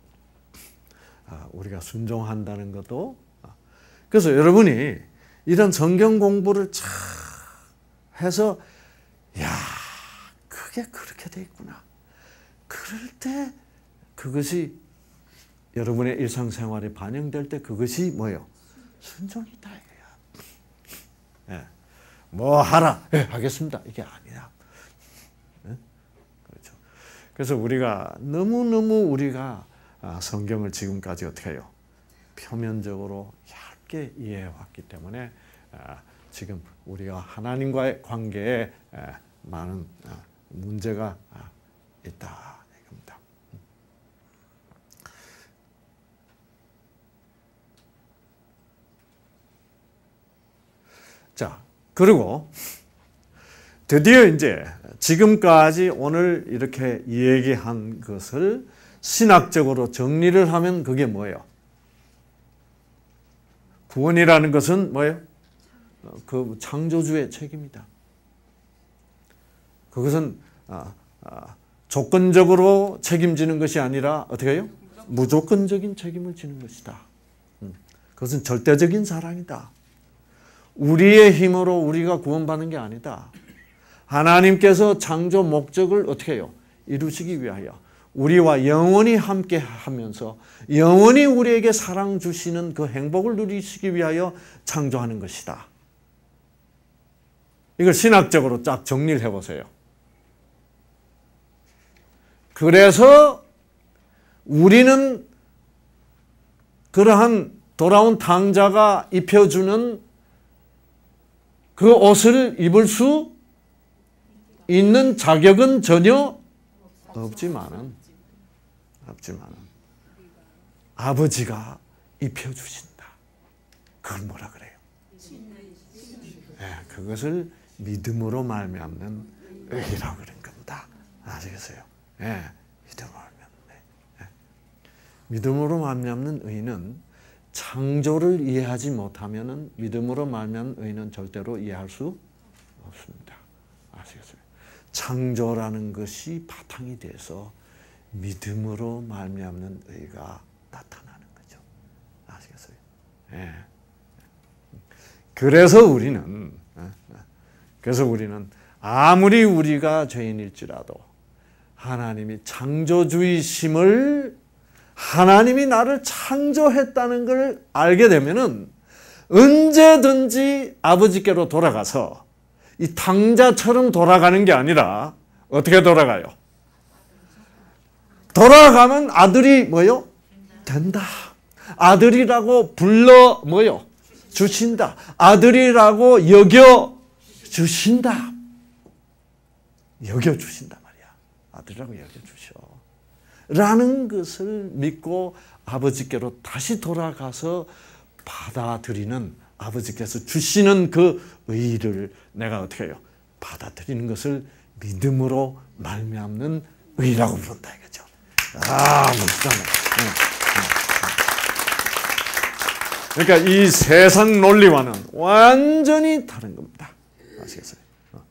우리가 순종한다는 것도 그래서 여러분이 이런 성경 공부를 참 해서 야 그게 그렇게 돼 있구나. 그럴 때 그것이 여러분의 일상생활에 반영될 때 그것이 뭐예요? 순종이다 이거야. 예. 뭐 하라. 예, 하겠습니다. 이게 아니야. 예? 그렇죠. 그래서 우리가 너무너무 우리가 성경을 지금까지 어떻게 해요? 표면적으로 얇게 이해해 왔기 때문에 지금 우리가 하나님과의 관계에 많은 문제가 있다 이겁니다. 자, 그리고 드디어 이제 지금까지 오늘 이렇게 얘기한 것을 신학적으로 정리를 하면 그게 뭐예요? 구원이라는 것은 뭐예요? 그 창조주의 책임이다. 그것은 아, 아, 조건적으로 책임지는 것이 아니라 어떻게 해요? 무조건적인 책임을 지는 것이다. 음, 그것은 절대적인 사랑이다. 우리의 힘으로 우리가 구원받는 게 아니다. 하나님께서 창조 목적을 어떻게 해요? 이루시기 위하여 우리와 영원히 함께 하면서 영원히 우리에게 사랑 주시는 그 행복을 누리시기 위하여 창조하는 것이다. 이걸 신학적으로 쫙 정리를 해보세요. 그래서 우리는 그러한 돌아온 탕자가 입혀주는 그 옷을 입을 수 있는 자격은 전혀 없지만은 없지만 아버지가 입혀주신다. 그걸 뭐라 그래요? 네, 그것을 믿음으로 말미암는 의라고 그런 겁니다. 아시겠어요? 네, 믿음으로 말미암는 의. 네. 믿음으로 말미암는 의는 창조를 이해하지 못하면은 믿음으로 말미암는 의는 절대로 이해할 수 없습니다. 아시겠어요? 창조라는 것이 바탕이 돼서 믿음으로 말미암는 의가 나타나는 거죠. 아시겠어요? 예. 그래서 우리는 그래서 우리는 아무리 우리가 죄인일지라도 하나님이 창조주이심을 하나님이 나를 창조했다는 걸 알게 되면은 언제든지 아버지께로 돌아가서 이 탕자처럼 돌아가는 게 아니라 어떻게 돌아가요? 돌아가면 아들이 뭐요? 된다. 아들이라고 불러 뭐요? 주신다. 아들이라고 여겨 주신다. 여겨 주신단 말이야. 아들이라고 여겨 주셔. 라는 것을 믿고 아버지께로 다시 돌아가서 받아들이는 아버지께서 주시는 그 의를 내가 어떻게 해요? 받아들이는 것을 믿음으로 말미암는 의라고 부른다 이거죠. 아, 멋있다. 그러니까 이 세상 논리와는 완전히 다른 겁니다. 아시겠어요?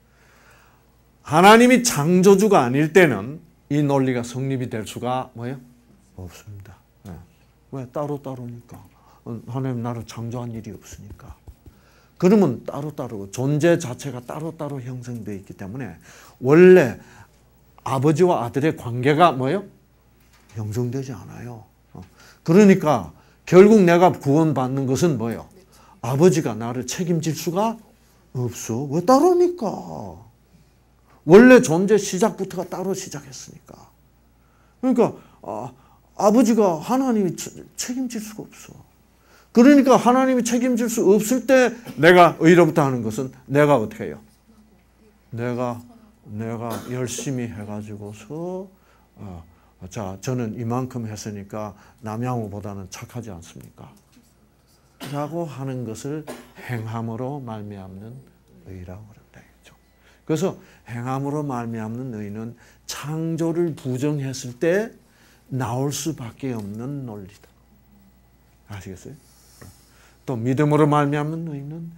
하나님이 창조주가 아닐 때는 이 논리가 성립이 될 수가 뭐예요? 없습니다. 왜? 따로따로니까. 하나님 나를 창조한 일이 없으니까. 그러면 따로따로 존재 자체가 따로따로 형성되어 있기 때문에 원래 아버지와 아들의 관계가 뭐예요? 형성되지 않아요. 그러니까 결국 내가 구원받는 것은 뭐예요? 아버지가 나를 책임질 수가 없어. 왜 따로니까? 원래 존재 시작부터가 따로 시작했으니까. 그러니까 아, 아버지가 하나님이 책임질 수가 없어. 그러니까 하나님이 책임질 수 없을 때 내가 의로부터 하는 것은 내가 어떻게 해요? 내가 내가 열심히 해가지고서 어, 자 저는 이만큼 했으니까 남양호보다는 착하지 않습니까? 라고 하는 것을 행함으로 말미암는 의라고 그런다. 그래서 행함으로 말미암는 의는 창조를 부정했을 때 나올 수밖에 없는 논리다. 아시겠어요? 또 믿음으로 말미암는 의는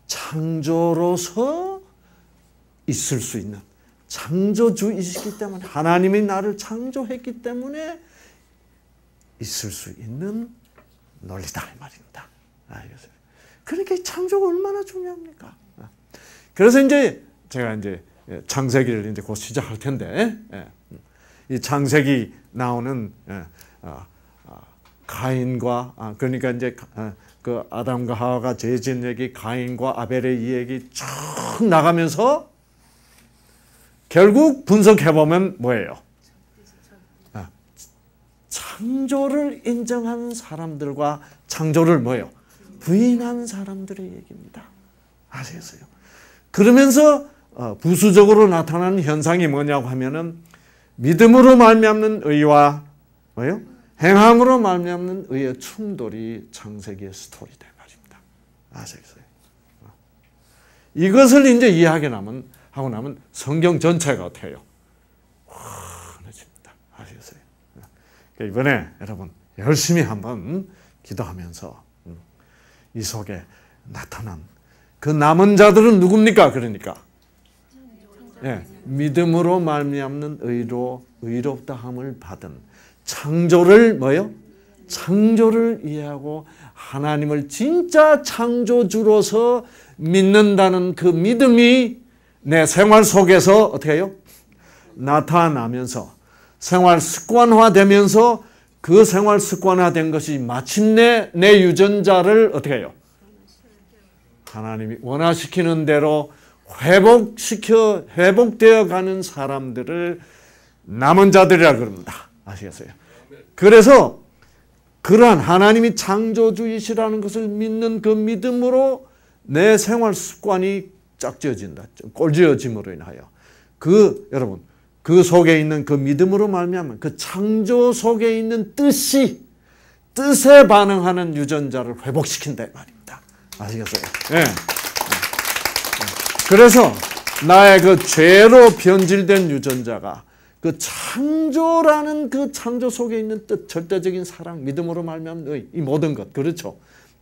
창조로서 있을 수 있는 창조주이시기 때문에 하나님이 나를 창조했기 때문에 있을 수 있는 논리다 이 말입니다. 알겠어요? 그러니까 창조가 얼마나 중요합니까? 그래서 이제 제가 이제 창세기를 이제 곧 시작할 텐데 이 창세기 나오는 가인과 그러니까 이제 그 아담과 하와가 죄진 얘기, 가인과 아벨의 이 얘기 쭉 나가면서 결국 분석해 보면 뭐예요? 창조를 인정하는 사람들과 창조를 뭐예요? 부인하는 사람들의 얘기입니다. 아시겠어요? 그러면서 부수적으로 나타나는 현상이 뭐냐고 하면은 믿음으로 말미암는 의와 뭐예요? 행함으로 말미암는 의의 충돌이 창세기의 스토리다 말입니다. 아시겠어요? 이것을 이제 이해하게 나면 하고 나면 성경 전체가 어떻게 해요? 환해집니다. 아시겠어요? 이번에 여러분 열심히 한번 기도하면서 이 속에 나타난 그 남은 자들은 누굽니까? 그러니까 예, 믿음으로 말미암는 의로 의롭다함을 받은 창조를 뭐요? 창조를 이해하고 하나님을 진짜 창조주로서 믿는다는 그 믿음이 내 생활 속에서 어떻게 해요? 나타나면서 생활 습관화되면서 그 생활 습관화된 것이 마침내 내 유전자를 어떻게 해요? 하나님이 원하시키는 대로 회복시켜 회복되어 가는 사람들을 남은 자들이라 그럽니다. 아시겠어요? 그래서 그러한 하나님이 창조주이시라는 것을 믿는 그 믿음으로 내 생활 습관이 짝지어진다. 꼴지어짐으로 인하여 그 여러분 그 속에 있는 그 믿음으로 말미암아 그 창조 속에 있는 뜻이 뜻에 반응하는 유전자를 회복시킨다 말입니다. 아시겠어요? 예. 네. 그래서 나의 그 죄로 변질된 유전자가 그 창조라는 그 창조 속에 있는 뜻, 절대적인 사랑, 믿음으로 말미암은 이 모든 것, 그렇죠?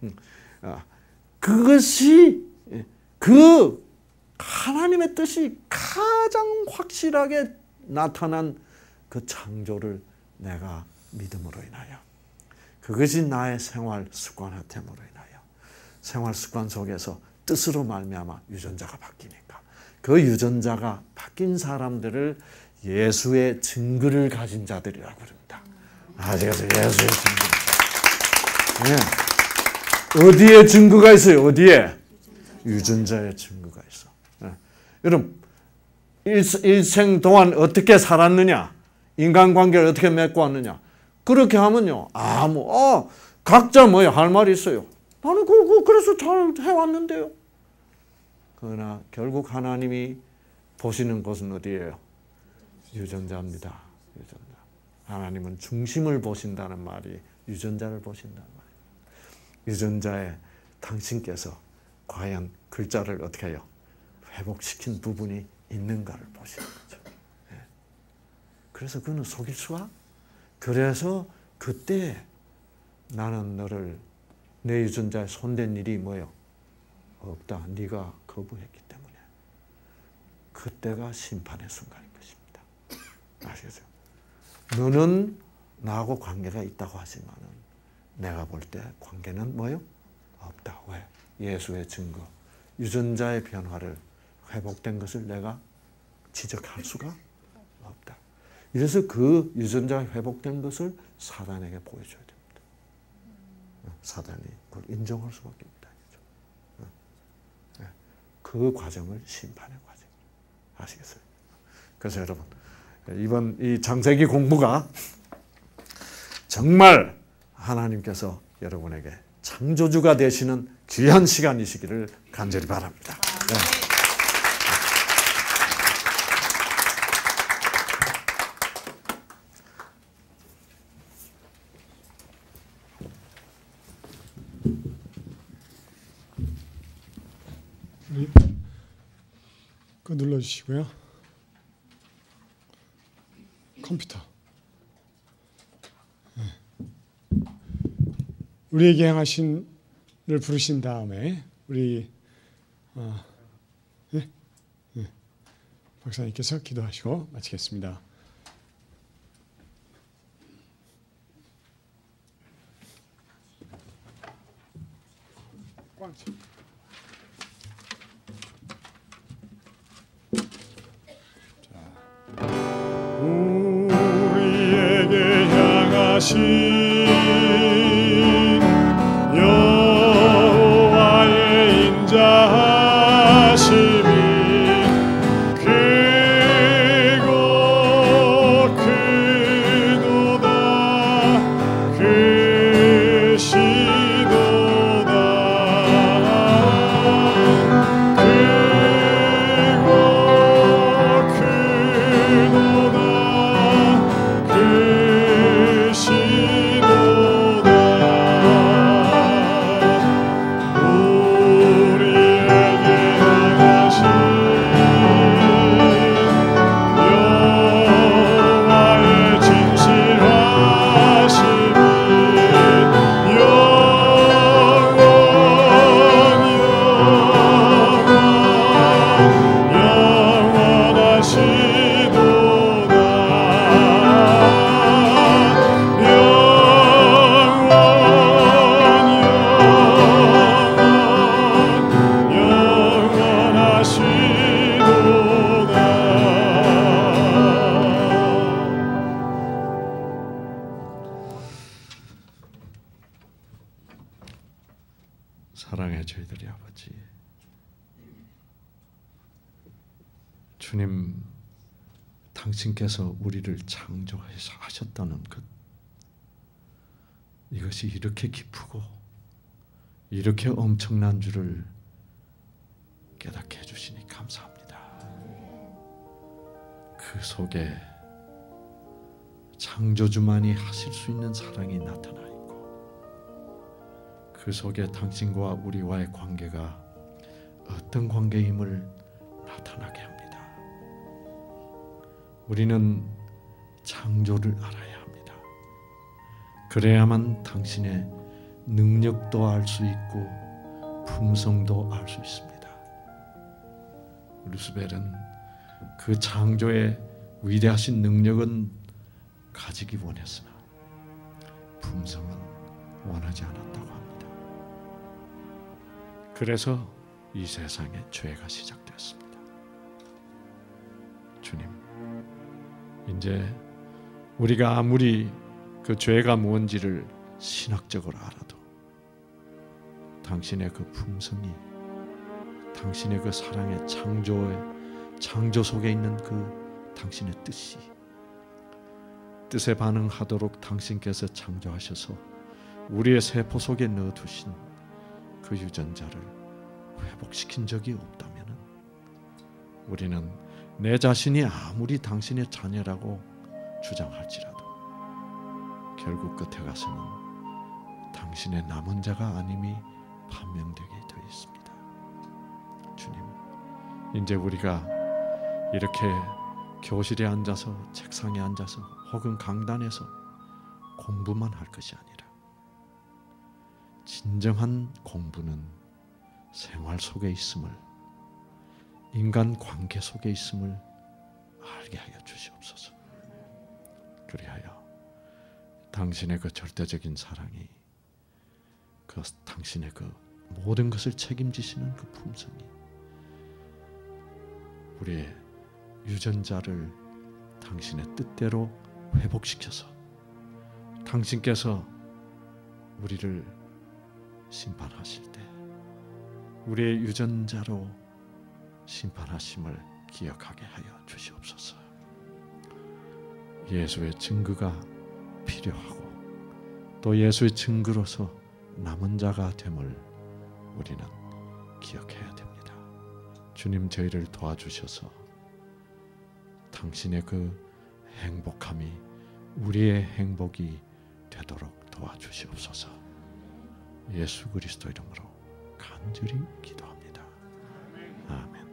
그것이 그 하나님의 뜻이 가장 확실하게 나타난 그 창조를 내가 믿음으로 인하여, 그것이 나의 생활 습관화됨으로 인하여 생활 습관 속에서 뜻으로 말미암아 유전자가 바뀌니까 그 유전자가 바뀐 사람들을 예수의 증거를 가진 자들이라고 그럽니다. 아시겠어요? 예수의 증거. 네. 어디에 증거가 있어요? 어디에? 유전자의 증거가 있어. 네. 여러분, 일생 동안 어떻게 살았느냐? 인간관계를 어떻게 맺고 왔느냐? 그렇게 하면요, 아무, 어, 각자 뭐야, 할 말이 있어요. 나는 그, 그, 그래서 잘 해왔는데요. 그러나 결국 하나님이 보시는 것은 어디예요? 유전자입니다. 유전자. 하나님은 중심을 보신다는 말이 유전자를 보신다는 말이에요. 유전자에 당신께서 과연 글자를 어떻게 해요? 회복시킨 부분이 있는가를 보시는 거죠. 네. 그래서 그는 속일 수가? 그래서 그때 나는 너를 내 유전자에 손댄 일이 뭐예요? 없다. 네가 거부했기 때문에. 그때가 심판의 순간인 것입니다. 아시겠어요? 너는 나하고 관계가 있다고 하지만은 내가 볼 때 관계는 뭐예요? 없다. 왜? 예수의 증거, 유전자의 변화를 회복된 것을 내가 지적할 수가 없다. 이래서 그 유전자가 회복된 것을 사단에게 보여줘야 됩니다. 사단이 그걸 인정할 수밖에 없다. 그 과정을 심판의 과정. 아시겠어요? 그래서 여러분, 이번 이 창세기 공부가 정말 하나님께서 여러분에게 창조주가 되시는 귀한 시간이시기를 간절히 바랍니다. 네. 그 눌러주시고요. 컴퓨터. 네. 우리에게 행하신을 부르신 다음에 우리 어, 네? 네. 박사님께서 기도하시고 마치겠습니다. 꽝. 우리에게 향하신 여호와의 인자하심이 크고 크도다 크시도다 사랑의 저희들이 아버지, 주님, 당신께서 우리를 창조하셨다는 것, 이것이 이렇게 기쁘고 이렇게 엄청난 줄을 깨닫게 해주시니 감사합니다. 그 속에 창조주만이 하실 수 있는 사랑이 나타나 있고 그 속에 당신과 우리와의 관계가 어떤 관계임을 나타나게 합니다. 우리는 창조를 알아야 합니다. 그래야만 당신의 능력도 알 수 있고 품성도 알 수 있습니다. 루스벨은 그 창조의 위대하신 능력은 가지기 원했으나 품성은 원하지 않았다고 합니다. 그래서 이 세상에 죄가 시작되었습니다. 주님, 이제 우리가 아무리 그 죄가 뭔지를 신학적으로 알아도 당신의 그 품성이, 당신의 그 사랑의 창조의 창조 속에 있는 그 당신의 뜻이, 뜻에 반응하도록 당신께서 창조하셔서 우리의 세포 속에 넣어두신 그 유전자를 회복시킨 적이 없다면 우리는 내 자신이 아무리 당신의 자녀라고 주장할지라도 결국 끝에 가서는 당신의 남은 자가 아님이 판명되게 되어 있습니다. 주님, 이제 우리가 이렇게 교실에 앉아서 책상에 앉아서 혹은 강단에서 공부만 할 것이 아니라 진정한 공부는 생활 속에 있음을, 인간 관계 속에 있음을 알게 하여 주시옵소서. 그리하여 당신의 그 절대적인 사랑이, 그 당신의 그 모든 것을 책임지시는 그 품성이 우리의 유전자를 당신의 뜻대로 회복시켜서 당신께서 우리를 심판하실 때 우리의 유전자로 심판하심을 기억하게 하여 주시옵소서. 예수의 증거가 필요하고 또 예수의 증거로서 남은 자가 됨을 우리는 기억해야 됩니다. 주님, 저희를 도와주셔서 당신의 그 행복함이 우리의 행복이 되도록 도와주시옵소서. 예수 그리스도 이름으로 간절히 기도합니다. 아멘.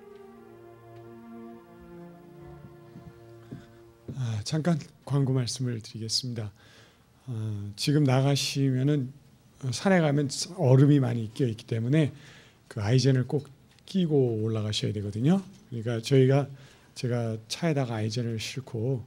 아, 잠깐 광고 말씀을 드리겠습니다. 어, 지금 나가시면은 산에 가면 얼음이 많이 끼어 있기 때문에 그 아이젠을 꼭 끼고 올라가셔야 되거든요. 그러니까 저희가 제가 차에다가 아이젠을 싣고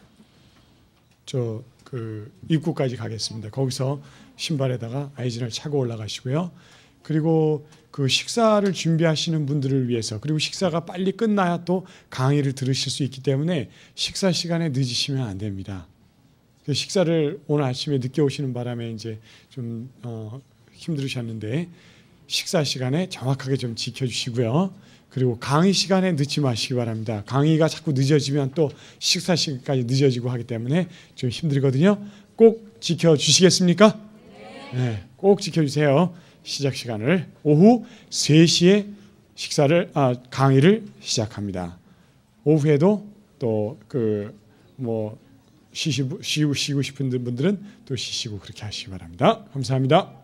저 그 입구까지 가겠습니다. 거기서 신발에다가 아이젠을 차고 올라가시고요. 그리고 그 식사를 준비하시는 분들을 위해서, 그리고 식사가 빨리 끝나야 또 강의를 들으실 수 있기 때문에 식사 시간에 늦으시면 안 됩니다. 그 식사를 오늘 아침에 늦게 오시는 바람에 이제 좀 어, 힘들으셨는데 식사 시간에 정확하게 좀 지켜주시고요. 그리고 강의 시간에 늦지 마시기 바랍니다. 강의가 자꾸 늦어지면 또 식사 시간까지 늦어지고 하기 때문에 좀 힘들거든요. 꼭 지켜주시겠습니까? 네, 꼭 지켜주세요. 시작 시간을 오후 세 시에 식사를 아, 강의를 시작합니다. 오후에도 또 그 뭐 쉬시고 쉬고 싶은 분들은 또 쉬시고 그렇게 하시기 바랍니다. 감사합니다.